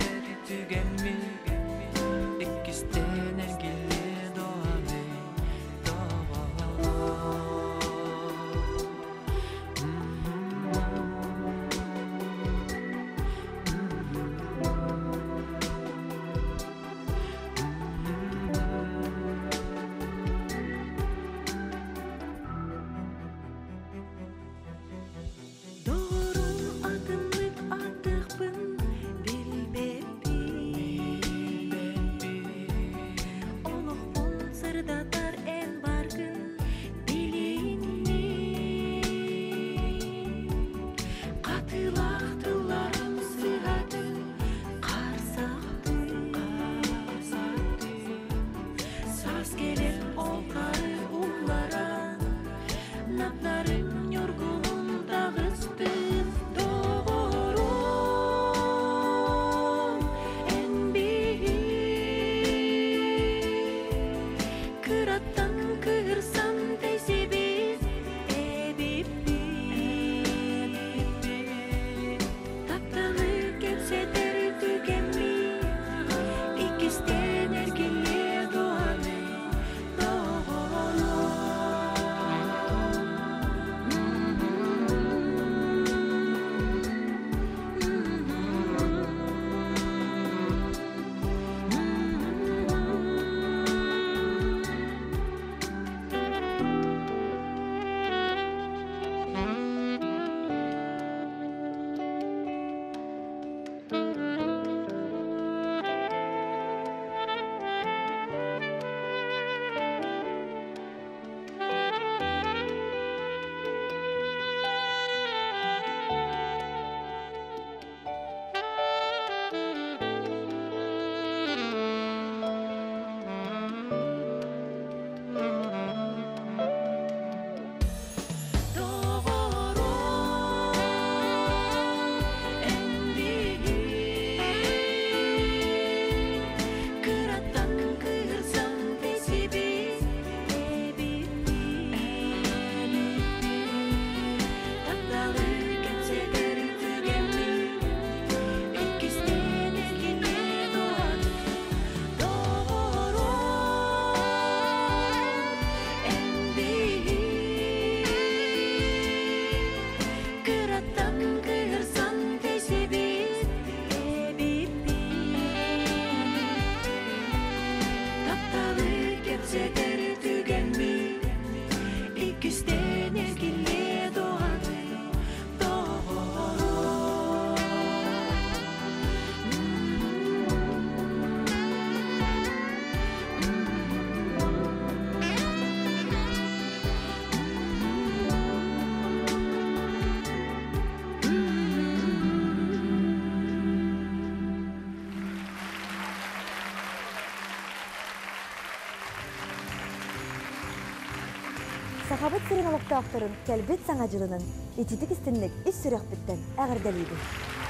Сахабыт сирен олықтақтырын кәлбет саңа жылының ититік істінлік іс сүрек біттен әғірдәлейді.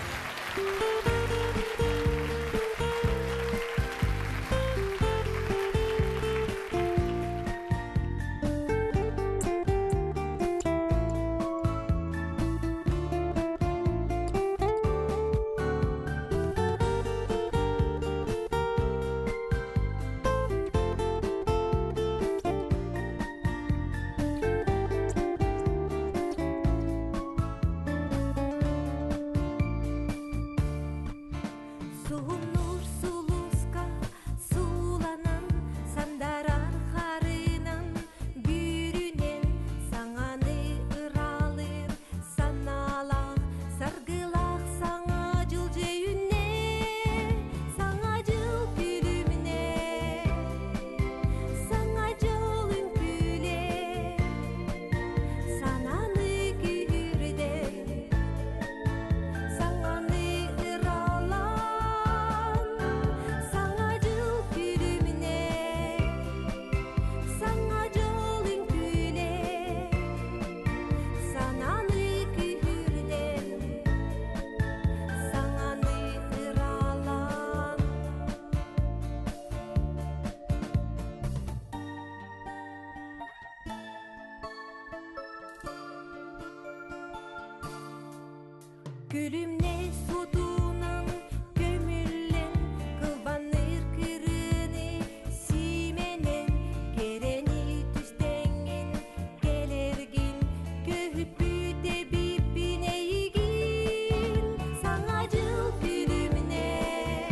Gülümne sutunun kömüllen kılbanır kırını simenen gereni tüstengen gelergin köhüpü de bibine yigin sanacıl gülümne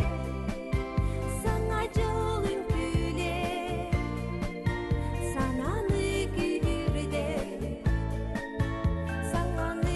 sanacılın güle sananı gühürde sananı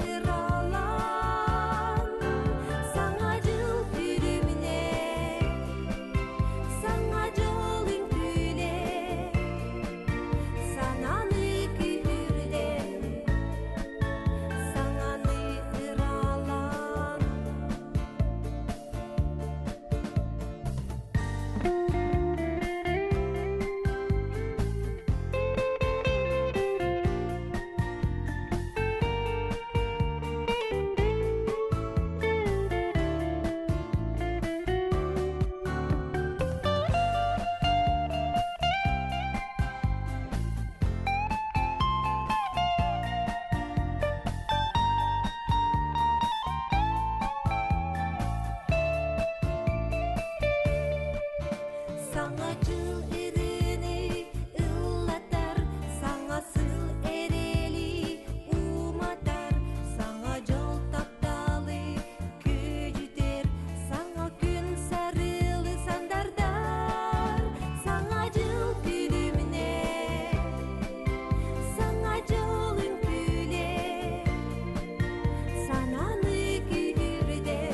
Sanacıl erini ıllatar, sanasıl ereli umatar, sana jol taptalı köcüter, sana gün sarılı sandardar, sanacıl gülümne, sanacılın güle, sananı gühürde,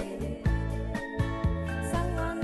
sananı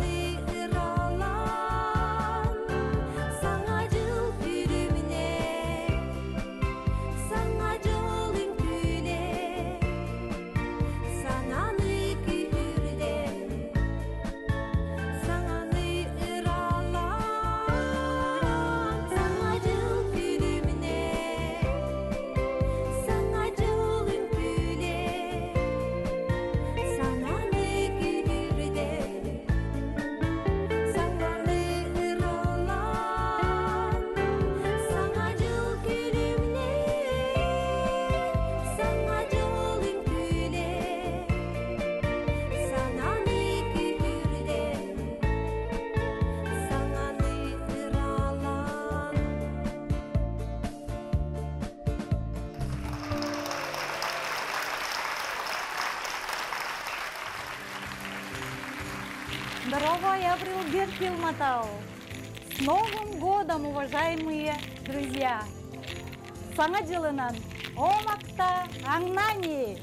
Здорово, я Брилбет Филмотал. С Новым годом, уважаемые друзья! Саңа жылынан омакта аңнани!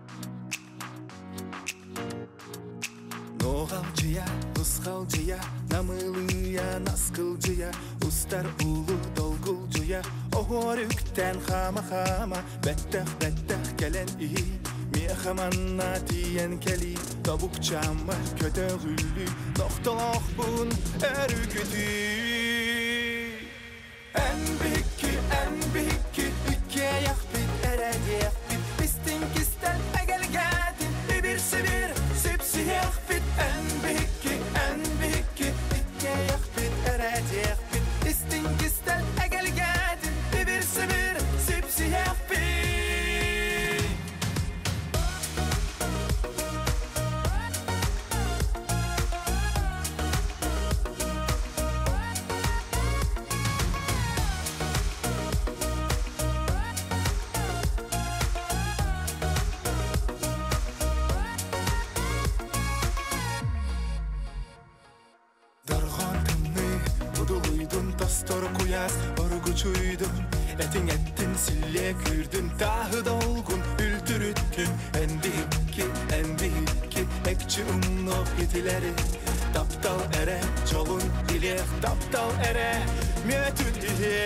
Ноғалжия, нұсқалжия, намылыя наскылжыя устар улу долгулжуя огорүктен хама-хама бәттәх бәттәх келен и мехаманна тиен кели табукчама көтөгүлү ноктолох бун эрүкүтү Әмбикки, әмбикки, үтке яқпит, әрәде яқпит, істің кістен әгелгәдін, бібірсі бір, сөпсі яқпит. Әмбикки, әмбикки, үтке яқпит, әрәде яқпит, істің кістен әгелгәдін, бібірсі бір, сөпсі яқпит. Тастор куяс, оргучуйдун Этин эттин силле күрдүн Тағы долгун, үлтүрүттүн Эндикки, эндикки Экчи умно итилери Таптал эре, жолун илек Таптал эре, метүн иле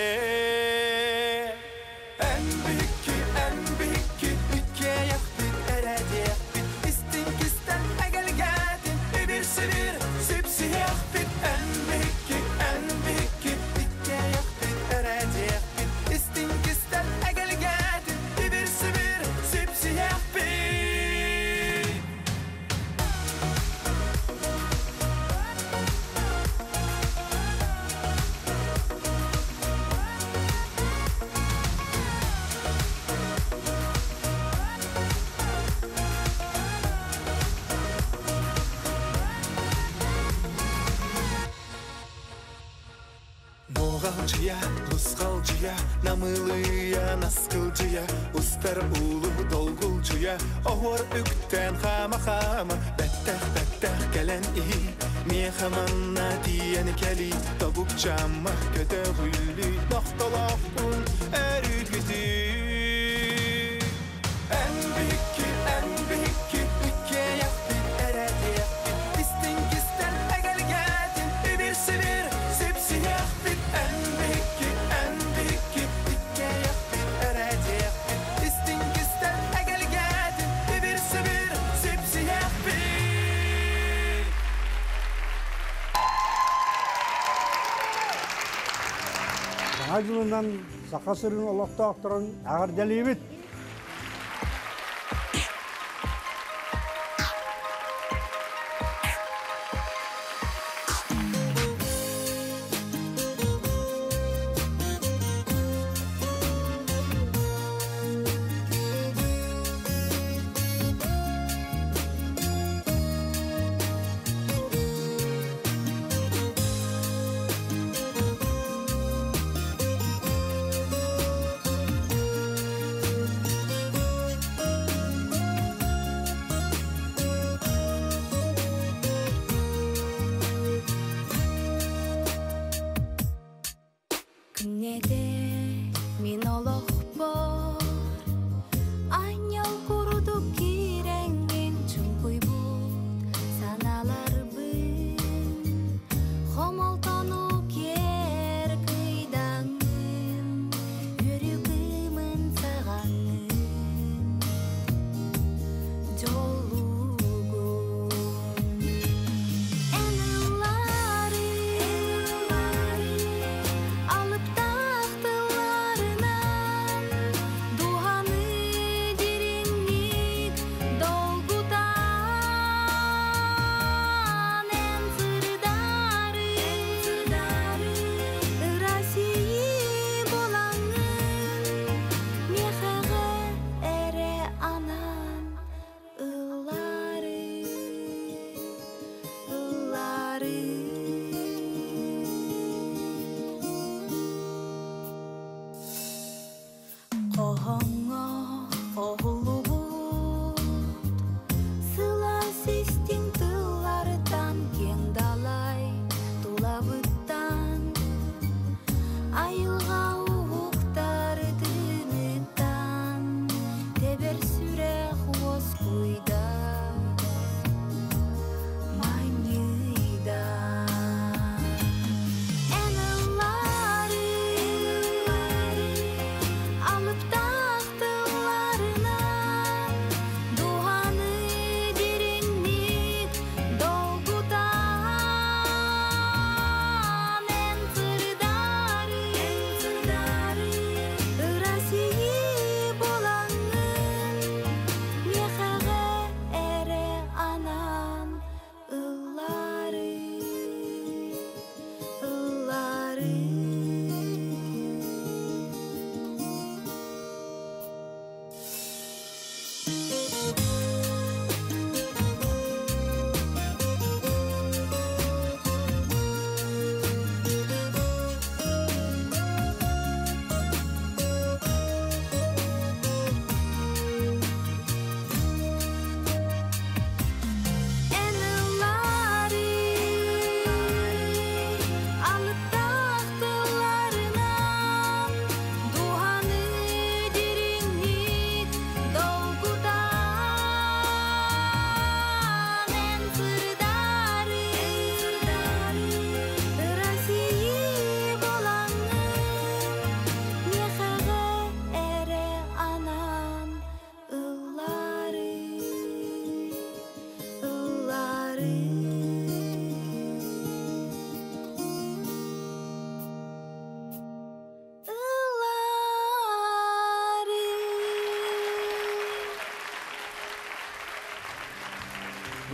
Эндикки, эндикки Үтке яқпит, эреде яқпит Истин кистен әгелгәдин Бибирси бир, сипси яқпит Эндикки, эндикки Ноғалжия, лұсқалжия, намылыя, наскылжия, ұстар улу долгулжия, оғыр үктен хама-хама, бәттәх-бәттәх кәлән и, мехаманна тиен кәли, табук жамма көтөгүлі, ноқтолақ бұн әрүгіті. Әмбикки, әмбикки, үтке яқпит, әрәде яқпит, істің кістен әгелгәдін, бібірсі бір, сепсі яқпит. Әмбикки, әмбикки, үтке яқпит, әрәде яқпит, істің кістен әгелгәдін, бібірсі бір, сепсі яқпит. Жаңа жылынан сақа сырын олақта ақтырын ағыр дәлейбет. Майныйда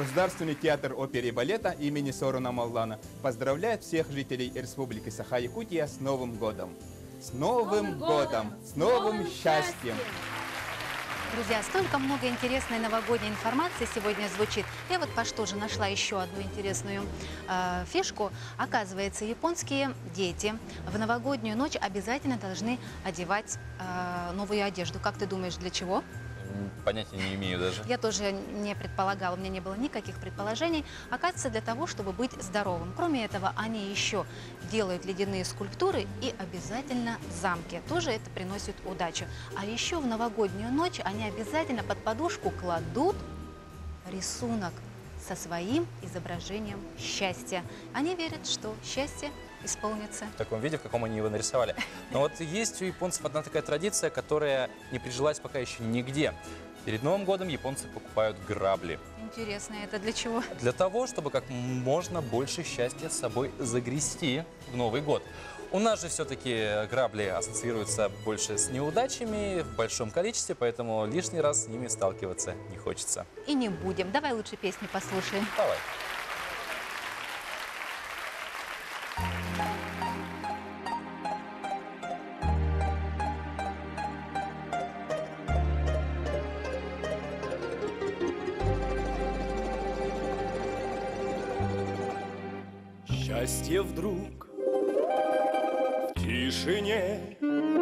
Государственный театр оперы и балета имени Сооруна Моллана поздравляет всех жителей Республики Саха-Якутия с Новым годом! С Новым годом! С новым счастьем! Друзья, столько много интересной новогодней информации сегодня звучит. Я вот по что же нашла еще одну интересную э, фишку. Оказывается, японские дети в новогоднюю ночь обязательно должны одевать э, новую одежду. Как ты думаешь, для чего? Понятия не имею даже. Я тоже не предполагала, у меня не было никаких предположений. Оказывается, для того, чтобы быть здоровым. Кроме этого, они еще делают ледяные скульптуры и обязательно замки. Тоже это приносит удачу. А еще в новогоднюю ночь они обязательно под подушку кладут рисунок со своим изображением счастья. Они верят, что счастье исполнится. В таком виде, в каком они его нарисовали. Но вот есть у японцев одна такая традиция, которая не прижилась пока еще нигде. Перед Новым годом японцы покупают грабли. Интересно, это для чего? Для того, чтобы как можно больше счастья с собой загрести в Новый год. У нас же все-таки грабли ассоциируются больше с неудачами в большом количестве, поэтому лишний раз с ними сталкиваться не хочется. И не будем. Давай лучше песни послушаем. Давай. Счастье вдруг в тишине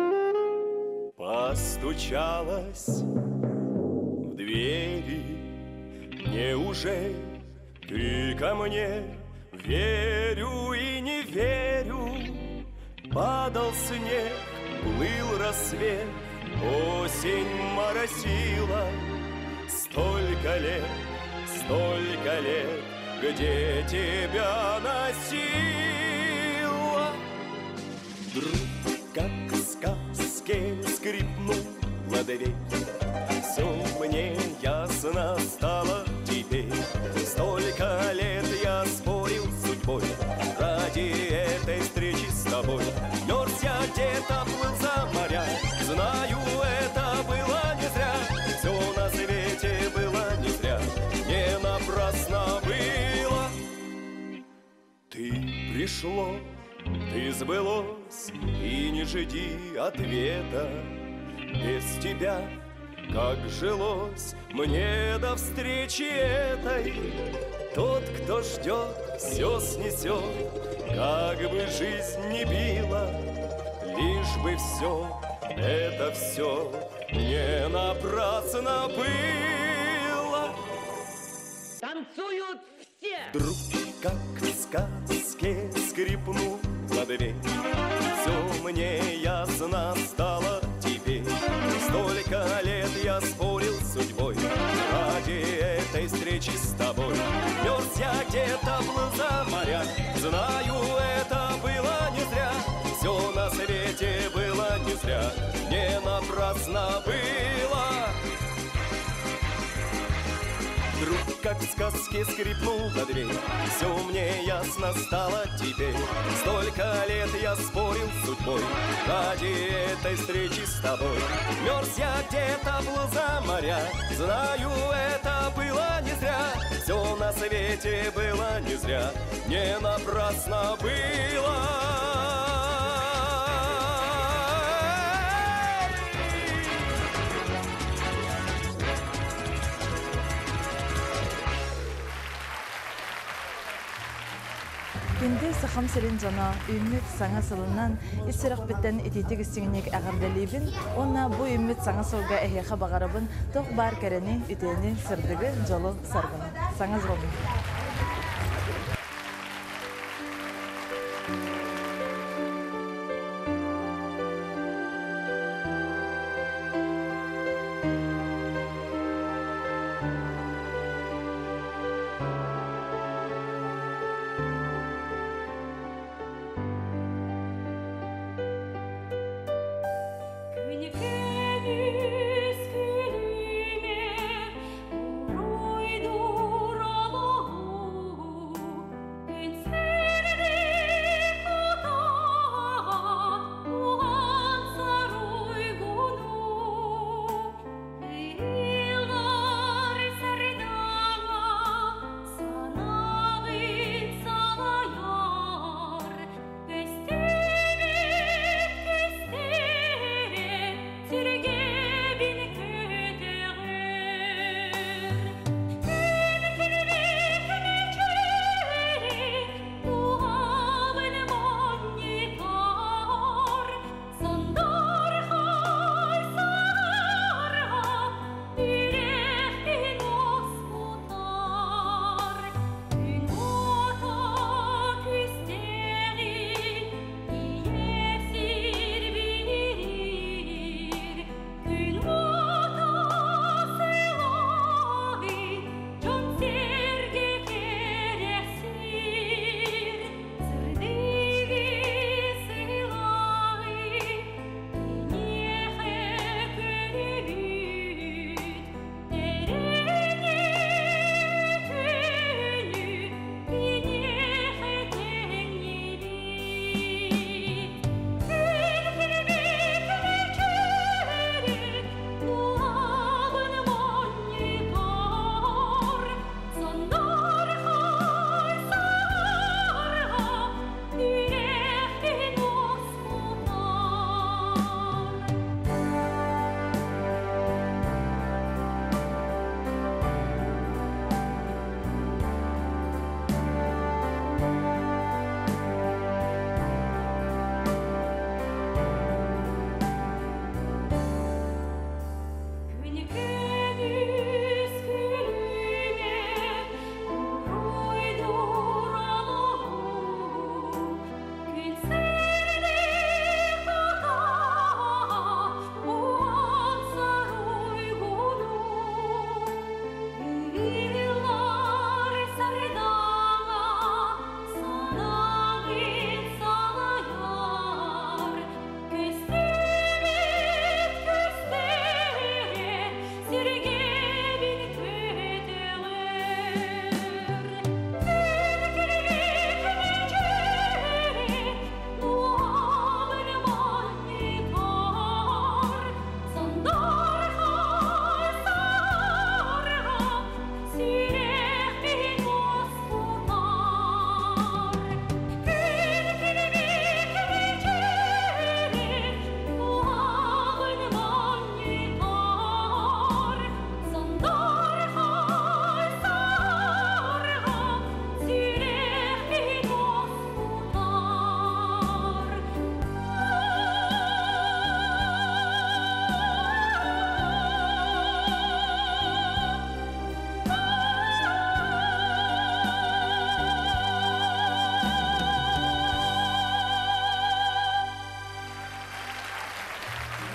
постучалось в двери. Неужели ты ко мне? Верю и не верю. Падал снег, плыл рассвет, осень моросила. Столько лет, столько лет, где тебя носила. Вдруг, как в сказке, скрипнула дверь. Все мне ясно стало теперь. Столько лет я спорил с судьбой ради этой встречи с тобой. Мерз я где-то, плыл за моря. Знаю, это было не зря. Все на свете было не зря. Не напрасно было. Ты пришло, ты сбылось, и не жди ответа. Без тебя как жилось мне до встречи этой. Тот, кто ждет, все снесет, как бы жизнь не била. Лишь бы все, это все не напрасно было. Танцуют все! Вдруг, как в сказке, скрипнула дверь. Все мне ясно стало теперь. Столько лет я спорил с судьбой ради этой встречи с тобой. Мерз я где-то, плыл за моря. Знаю, это было не зря. Все на свете было не зря. Не напрасно было. Вдруг, как в сказке, скрипнула дверь. Все мне ясно стало теперь. Столько лет я спорил с судьбой ради этой встречи с тобой. Мерз я где-то, плыл за моря. Знаю, это было не зря. Все на свете было не зря. Не напрасно было. Кенде сахам селин жана үммет саңа сылынан исерак беттен ититик истигинек агардалибин, онна бу үммет саңа сылга эхеха багарабын тох бар керени итени сырдыгы жолу саргын. Саңа золун. Ой, дура,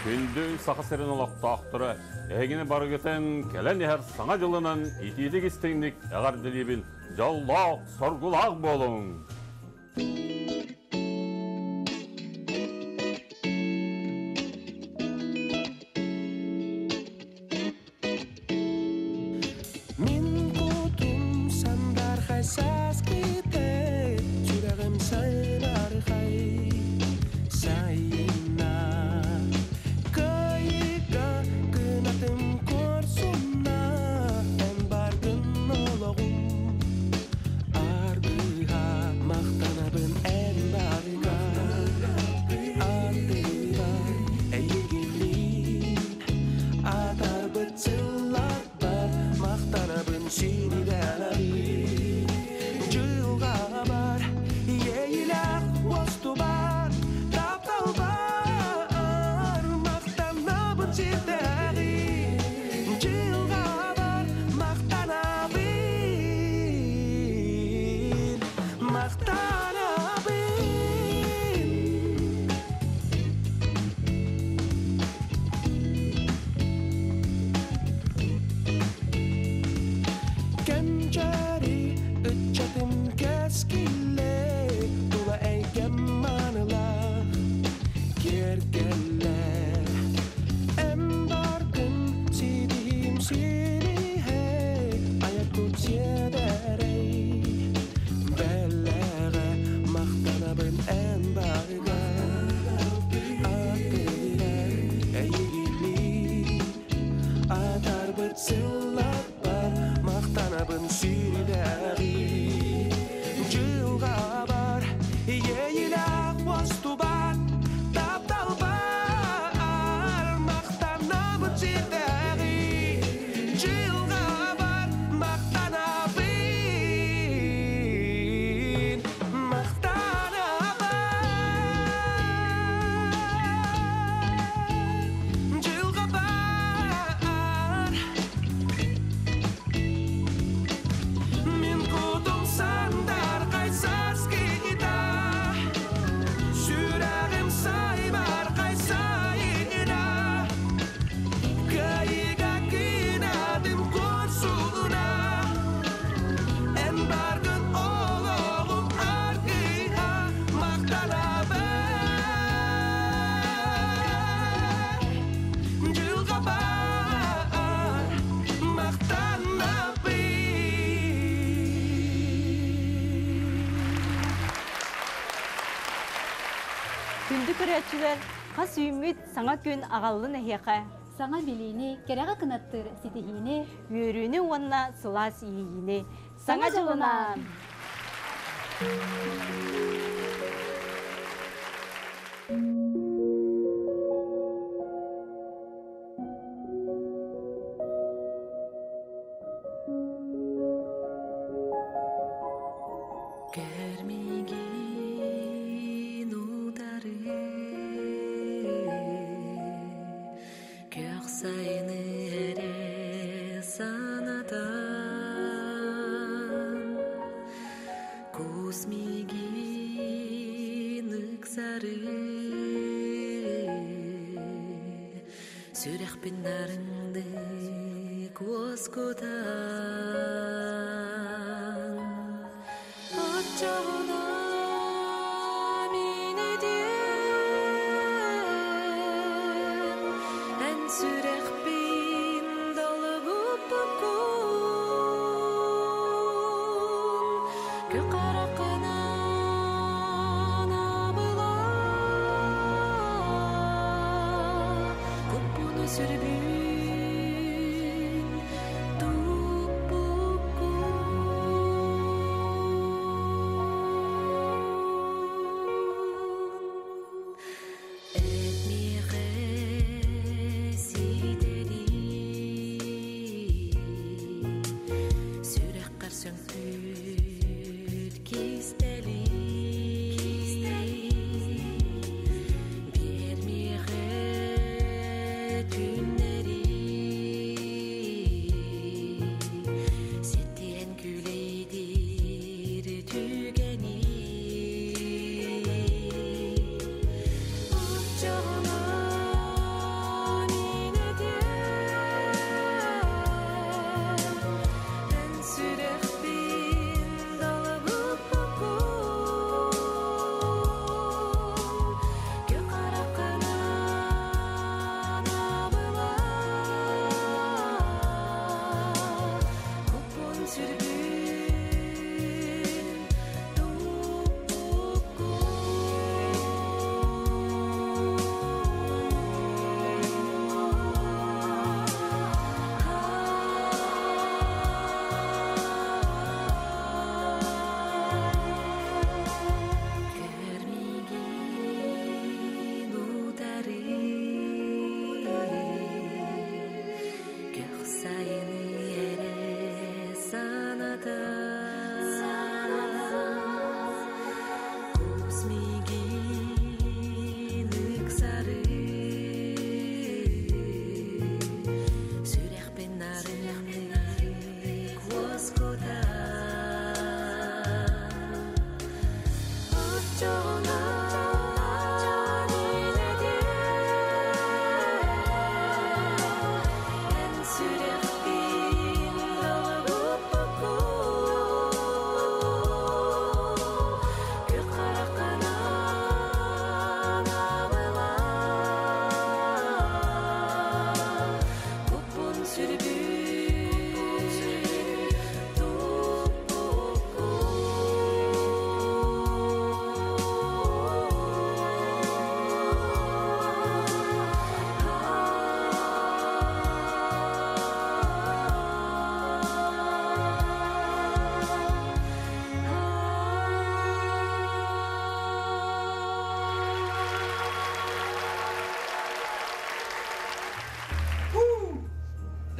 Күнді сақысырын олақтақтыры, әгені барығытын кәлін әр саңа жылынан итетік істеймдік әғар ділебін жаллақ, соргулақ болың. Min kutum sandar xaysas kite, sürəğim saylar xay, sayına. Kayıqa qınatım korsuna, en bargın olağım. Ardıha maqtanabın en barıqa, ardıha eygilin, atar bıçıllar bar, maqtanabın şirilənari. Жылға бар, ейләк осты бар, таптау бар, мақтанабын жетәғи. Жылға бар, мақтанабын, мақтанабын. Kemcari ütçatım keskille, tula eygem manılar, gergeller. Em bargın sidihim sirihe, ayak kutsiyederey. Belleğe maqtanabın en barıga, akılar eğili, atar bıtsıllar var, maqtanabın sirileri. Жылға бар, ейләк осты бар, таптау бар, мақтанабын жетәғи. Жылға бар, мақтанабын, мақтанабын. Жылға бар, min kutum sandar kaysas kita, sürəğim saybar kaysayına. Kayıqa qınadım korsuna, en bargın olağım argıha maqtanabın. Жылға бар, maqtanabın. Күнді көрәтшілер, қас үймет саңа күн ағалын әйеқа. Саңа билейіне, кереға қынаттыр сетихіне, Өріні онна сылас ейіне. Саңа жылынан! Көрмеген удары, көк сайыны әре санадан. Көсмеген ықсары, сүрәқ пендарыңды көз көтан. От жағына мені ден, ән сүрәқ пен далы бұппын. Көк қарақынан абыла, көп бұны сүрбін.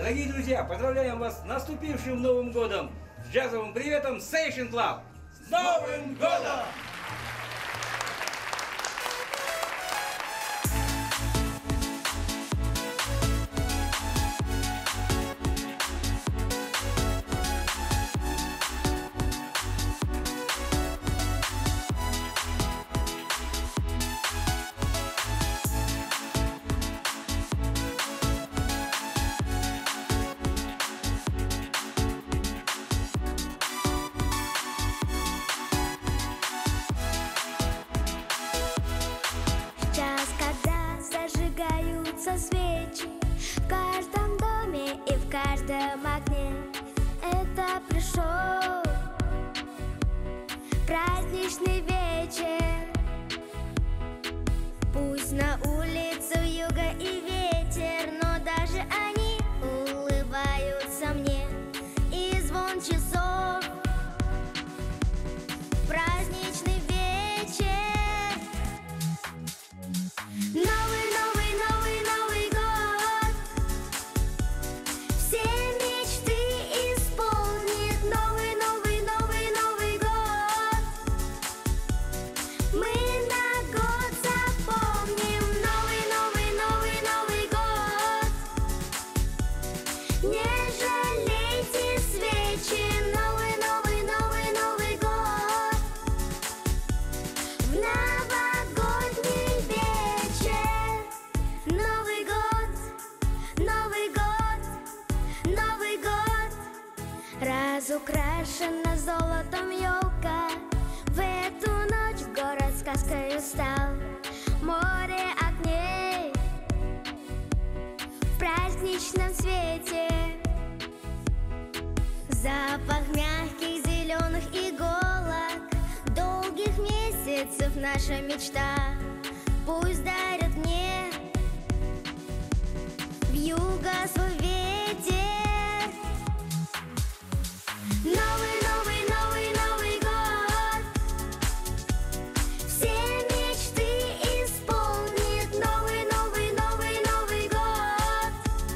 Дорогие друзья, поздравляем вас с наступившим Новым годом! С джазовым приветом Station Club! С Новым годом! Час, когда зажигаются свечи в каждом доме и в каждом окне, это пришел праздничный вечер. Пусть на улицу юга и ветер, но даже они улыбаются мне. И звон часов, праздничный вечер. Новый, новый, новый, Новый год все мечты исполнит. Новый, новый, новый, Новый год мы на год запомним. Новый, новый, новый, Новый год не жалейте свечи. Новый, новый, новый, Новый год в новогодний вечер. Новый год, Новый год, Новый год. Разукрашена золотом елка, в эту ночь город сказкою стал. Море огней в праздничном свете, запах мягких зеленых иголок, долгих месяцев наша мечта. Пусть дарят мне вьюга свой ветер. Новый, новый, новый, Новый год все мечты исполнит. Новый, новый, новый, Новый год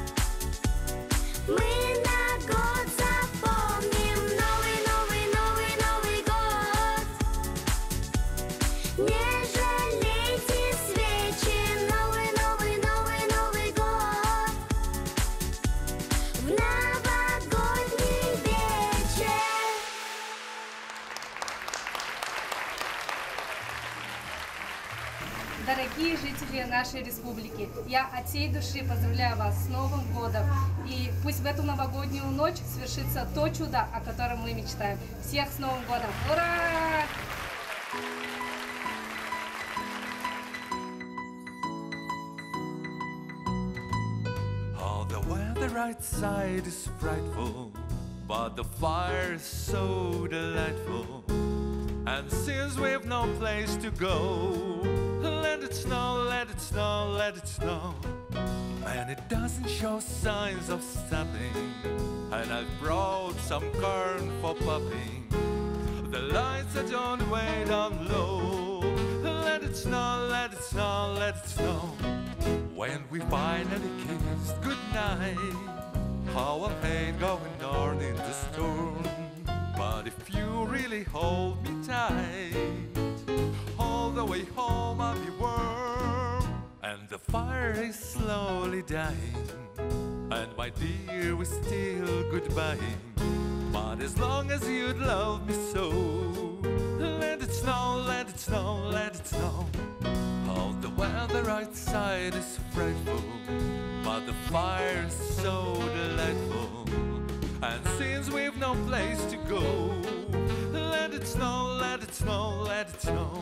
мы на год запомним. Новый, новый, новый, Новый год не жалейте свечи. Новый, новый, новый, Новый год в новогодний вечер. Дорогие жители нашей республики, я от всей души поздравляю вас с Новым годом. И пусть в эту новогоднюю ночь свершится то чудо, о котором мы мечтаем. Всех с Новым годом! Ура! Oh, the weather outside is frightful, but the fire is so delightful. And since we've no place to go, let it snow, let it snow, let it snow. And it doesn't show signs of stopping, and I've brought some corn for popping. The lights are turned way down low. Let it snow, let it snow, let it snow. When we finally kissed goodnight, how I hate going on in the storm. But if you really hold me tight, all the way home I'll be warm. And the fire is slowly dying, and my dear, we're still goodbying. But as long as you'd love me so, let it snow, let it snow, let it snow. Oh, the weather outside is frightful, but the fire is so delightful. And since we've no place to go, let it snow, let it snow, let it snow.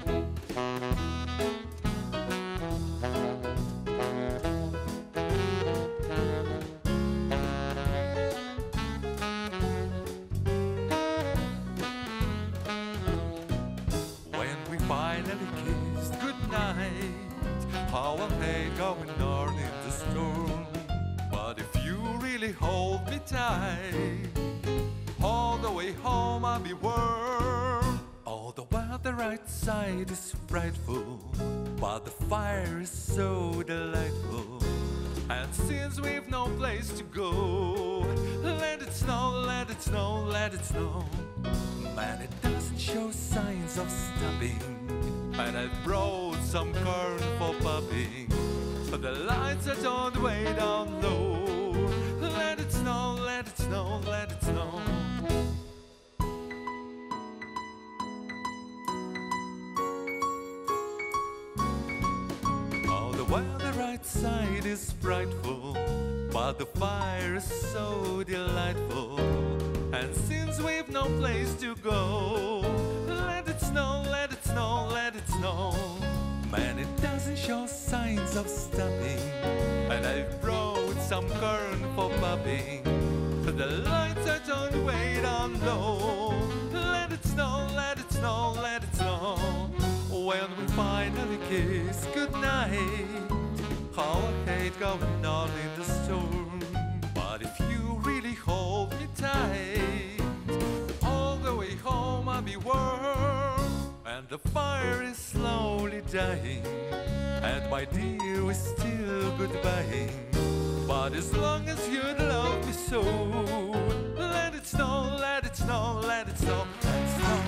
When we finally kissed goodnight, how I hate going on in the storm. But if you really hold me tight, all the way home I'll be warm. Oh, the weather outside is frightful, but the fire is so delightful. And since since we've no place to go. Let it snow, let it snow, let it snow. Man, it doesn't show signs of stopping. And I brought some corn for popping. But the lights are turned way down low. Let it snow, let it snow, let it snow. Oh, the weather outside is frightful, but the fire is so delightful. And since we've no place to go, let it snow, let it snow, let it snow. Man, it doesn't show signs of stopping. And I've brought some corn for popping. But the lights are turned way down low. Let it snow, let it snow, let it snow. When we finally kiss goodnight, how I hate going out in the storm. But if you really hold me tight, all the way home I'll be warm. And the fire is slowly dying, and my dear, we're still goodbying. But as long as you love me so, let it snow, let it snow, let it snow, let it snow.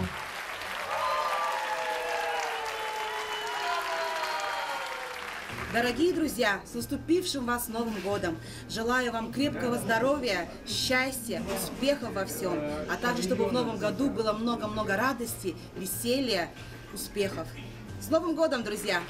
Дорогие друзья, с наступившим вас Новым годом! Желаю вам крепкого здоровья, счастья, успехов во всем, а также, чтобы в Новом году было много-много радости, веселья, успехов. С Новым годом, друзья!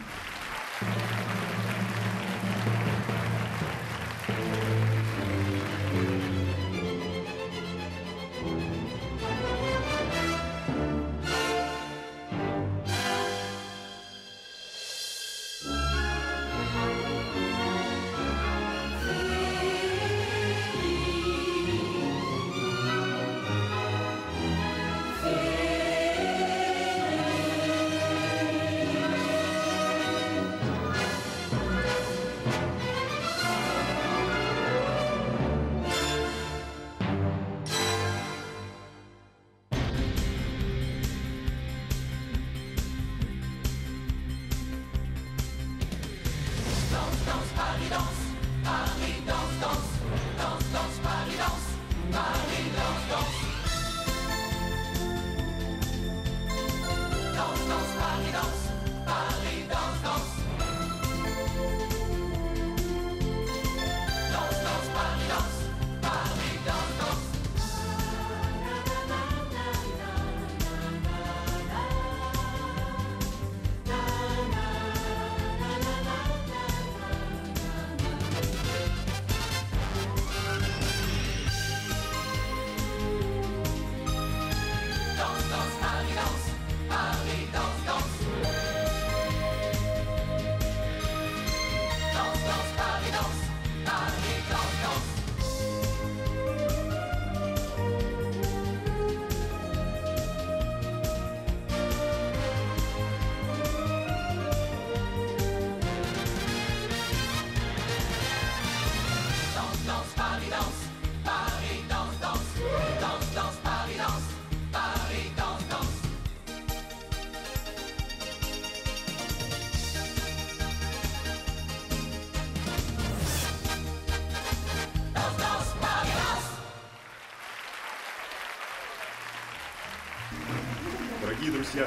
Дорогие друзья,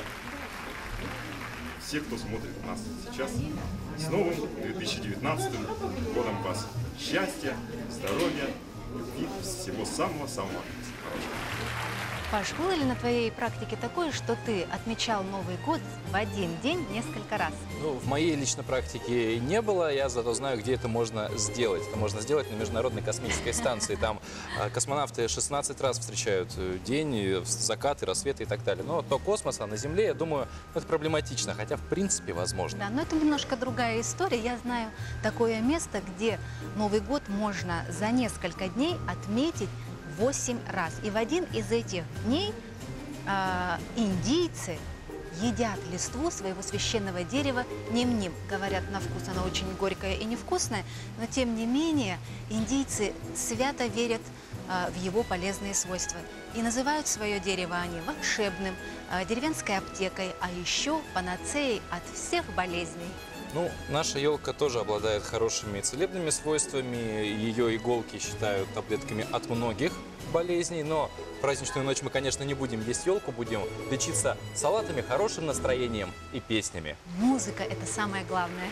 все, кто смотрит нас сейчас, с новым две тысячи девятнадцатым годом вас! Счастья, здоровья, любви, всего самого-самого хорошего. Паш, было ли на твоей практике такое, что ты отмечал Новый год в один день несколько раз? Ну, в моей личной практике не было, я зато знаю, где это можно сделать. Это можно сделать на Международной космической станции. Там космонавты шестнадцать раз встречают день, закаты, рассветы и так далее. Но то космос, а на Земле, я думаю, это проблематично, хотя в принципе возможно. Да, но это немножко другая история. Я знаю такое место, где Новый год можно за несколько дней отметить восемь раз. И в один из этих дней э, индийцы едят листву своего священного дерева ним-ним. Говорят, на вкус она очень горькая и невкусная, но тем не менее индийцы свято верят э, в его полезные свойства. И называют свое дерево они волшебным, э, деревенской аптекой, а еще панацеей от всех болезней. Ну, наша елка тоже обладает хорошими целебными свойствами. Ее иголки считают таблетками от многих болезней. Но в праздничную ночь мы, конечно, не будем есть елку, будем лечиться салатами, хорошим настроением и песнями. Музыка – это самое главное.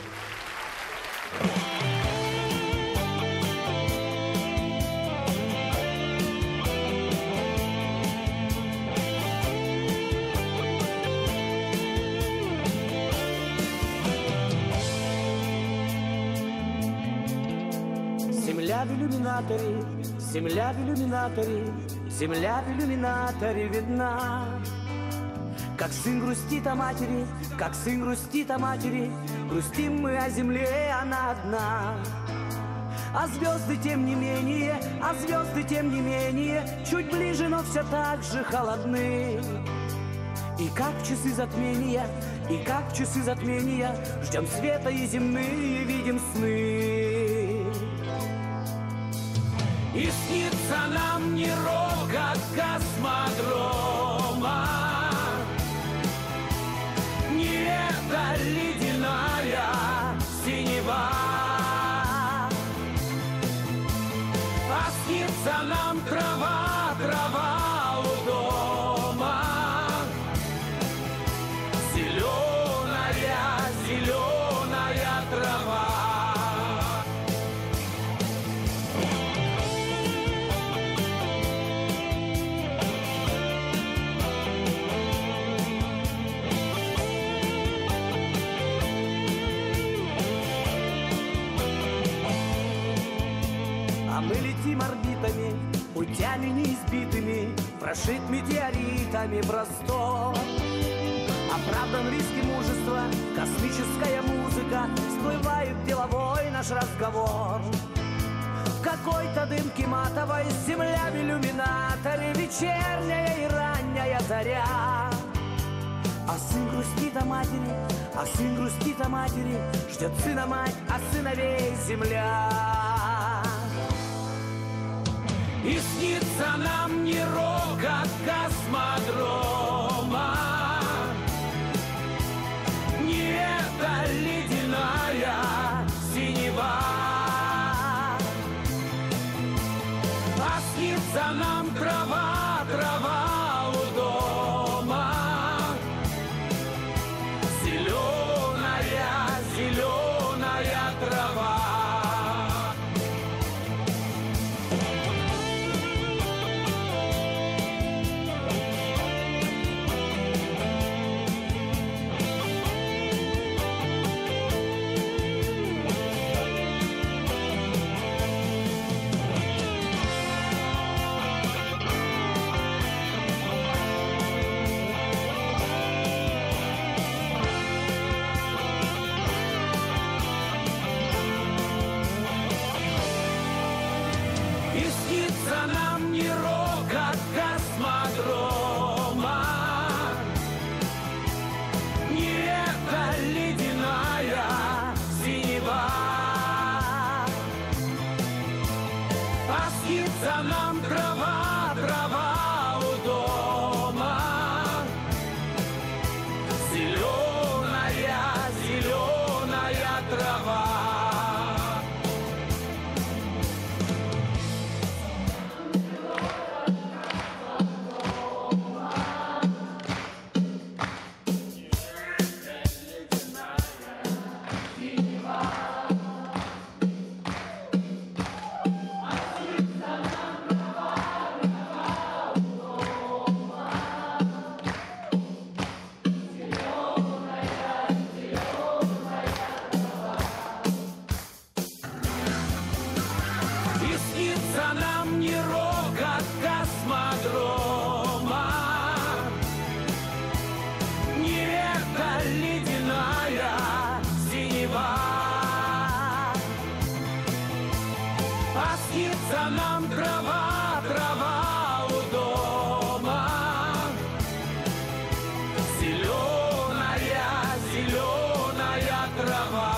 Земля в иллюминаторе, земля в иллюминаторе, земля в иллюминаторе видна. Как сын грустит о матери, как сын грустит о матери, грустим мы о земле, она одна. А звезды тем не менее, а звезды тем не менее, чуть ближе, но все так же холодны. И как в часы затмения, и как в часы затмения, ждем света и земные видим сны. И снится нам не рокот космодрома, не эта ледяная синева, а снится нам трава, трава у дома, зеленая, зеленая трава. Мы летим орбитами, путями неизбитыми, прошит метеоритами простор. Оправдан риски мужества, космическая музыка, всплывает деловой наш разговор. В какой-то дымке матовой земля в иллюминаторе, вечерняя и ранняя заря. А сын грустит о матери, а сын грустит о матери, ждет сына мать, а сыновей земля. И снится нам не рокот космодрома, не эта ледяная синева, а снится нам трава, трава у дома, зеленая, зеленая трава. Нам не рокот космодрома, не эта ледяная синева, а снится нам трава, трава у дома, зеленая, зеленая трава. Нам не рокот космодрома, не эта ледяная синева, а снится нам трава, трава у дома, зеленая, зеленая трава.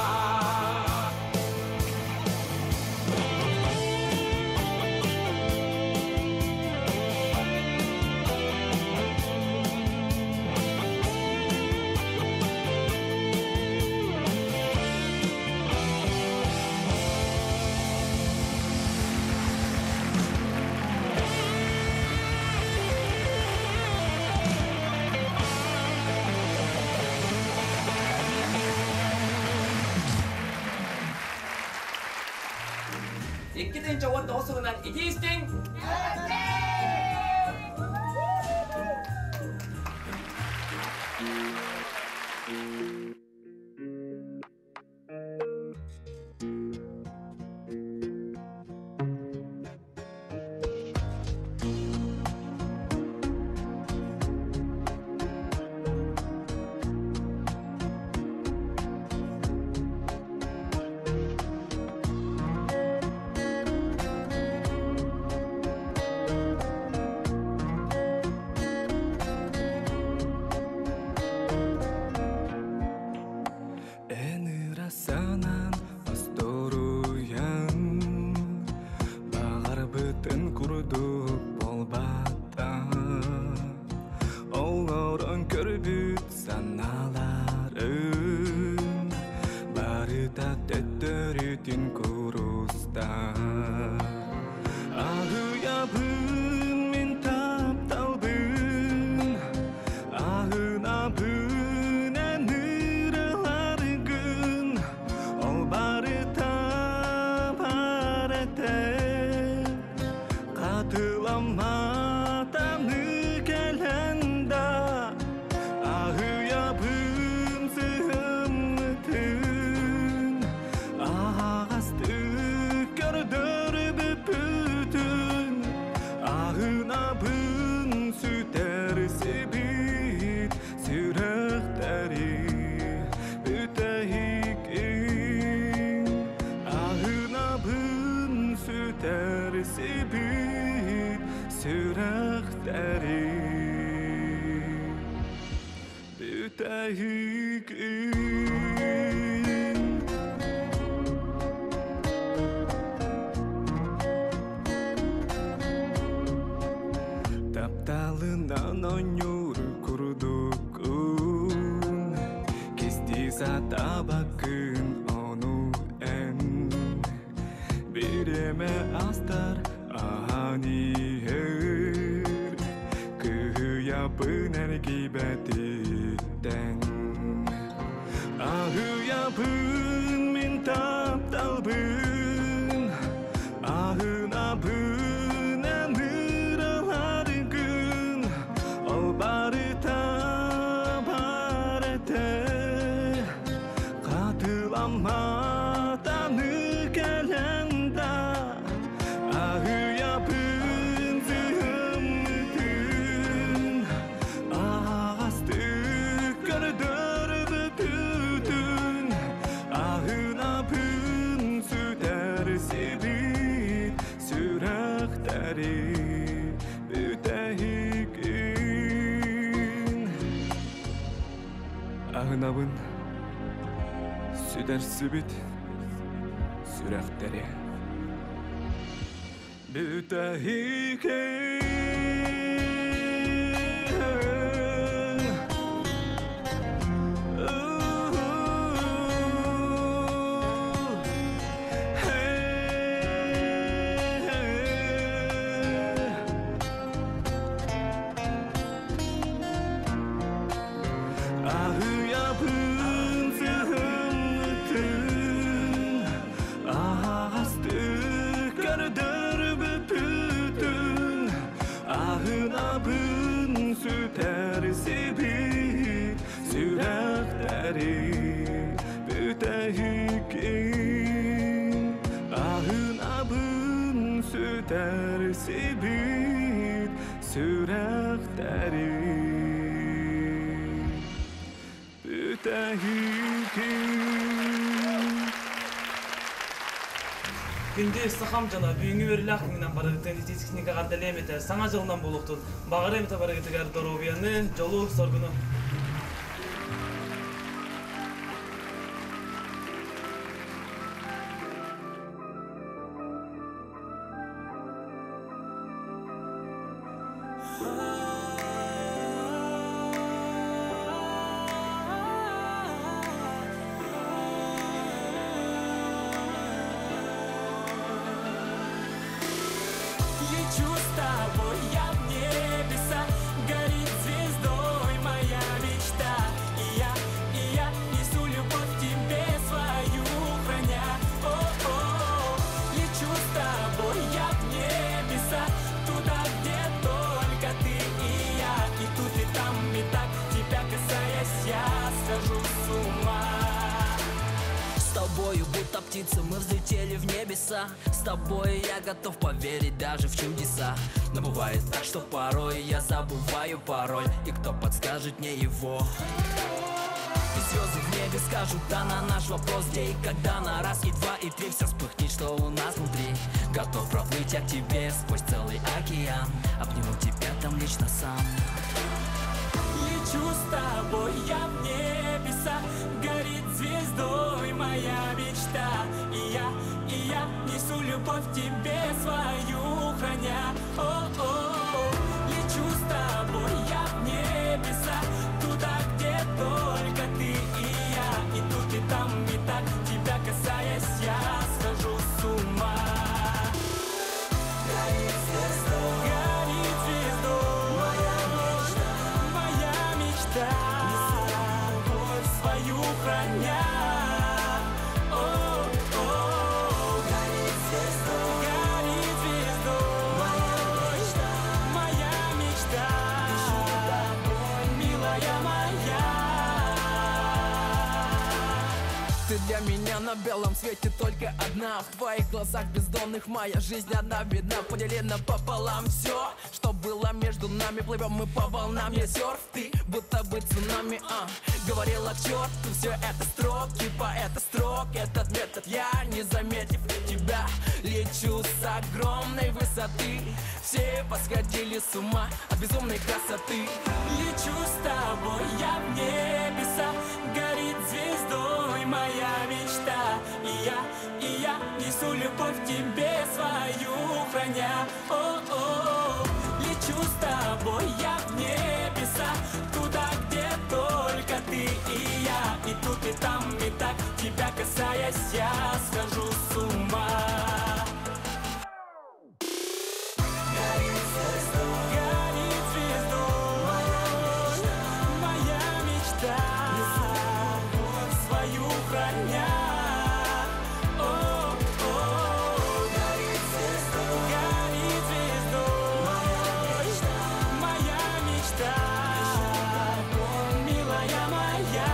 эки миң он тогуз жылынан идеистин Тапталынан ойнюру курдукун Кестиза табакын ону эн Биреме астар аханихер Кыяпын эргибетиттен Ахыяпын мен тапталбын Ахынапын Ahınabın süder sübüt sürekleri Bütehikin Bütehikin ahın abın sütersi bit sürekleri Bütehikin Күнде сахам жана бүйүңү бериле акыңынан барыгытын итискини кагардалемете саңа жылынан болуктун багаремете барыгытыгар доробияны жолу соргуну Стар птицы, мы взлетели в небеса. С тобой я готов поверить даже в чудеса. Но бывает так, что порой я забываю пароль, и кто подскажет мне его? И звезды в небе скажут да на наш вопрос, где и когда. На раз и два и три все вспыхнет, что у нас внутри. Готов проплыть я к тебе сквозь целый океан, обниму тебя там лично сам. Лечу с тобой я в небеса, горит звездой моя мечта. И я, и я несу любовь тебе свою, храня. О-о-о. Лечу с тобой я в небеса, туда, где только ты и я. И тут и там, и так, тебя касаясь, я схожу с ума. Горит звездой, горит звездой моя мечта, моя мечта. Несу любовь свою, храня. О-о-о. Горит звездой, горит звездой моя мечта, моя мечта. Пишу тобой, милая моя. Ты для меня на белом свете только одна. В твоих глазах бездонных моя жизнь одна видна. Поделена пополам все, что было между нами. Плывем мы по волнам, я серф, ты будто бы цунами, а. Говорила к черту, все это строки, поэта строк. Этот метод я, не заметив тебя, лечу с огромной высоты. Все посходили с ума от безумной красоты. Лечу с тобой я в небеса, горит звездой моя мечта. И я, и я несу любовь тебе свою, храня. О-о-о. Лечу с тобой я в небеса, туда, где только ты и я. И тут и там, и так, тебя касаясь, я схожу с ума. Горит звездой, горит звездой моя мечта, несу любовь свою, храня. О-о-о. Горит звездой, горит звездой моя мечта, милая моя.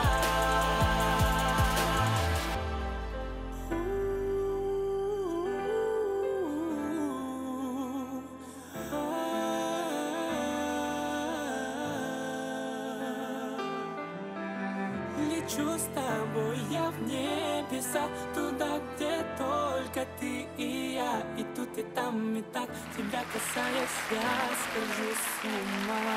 Лечу с тобой я в небеса, туда, где только ты и я. И тут и там, и так, тебя касаясь, я схожу с ума.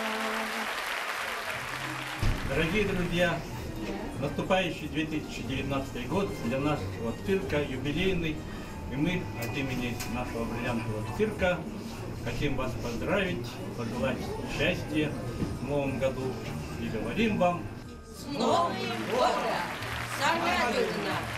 Дорогие друзья, наступающий две тысячи девятнадцатый год для нашего цирка юбилейный. И мы от имени нашего бриллиантового цирка хотим вас поздравить, пожелать счастья в новом году и говорим вам С Новым годом! Самое главное!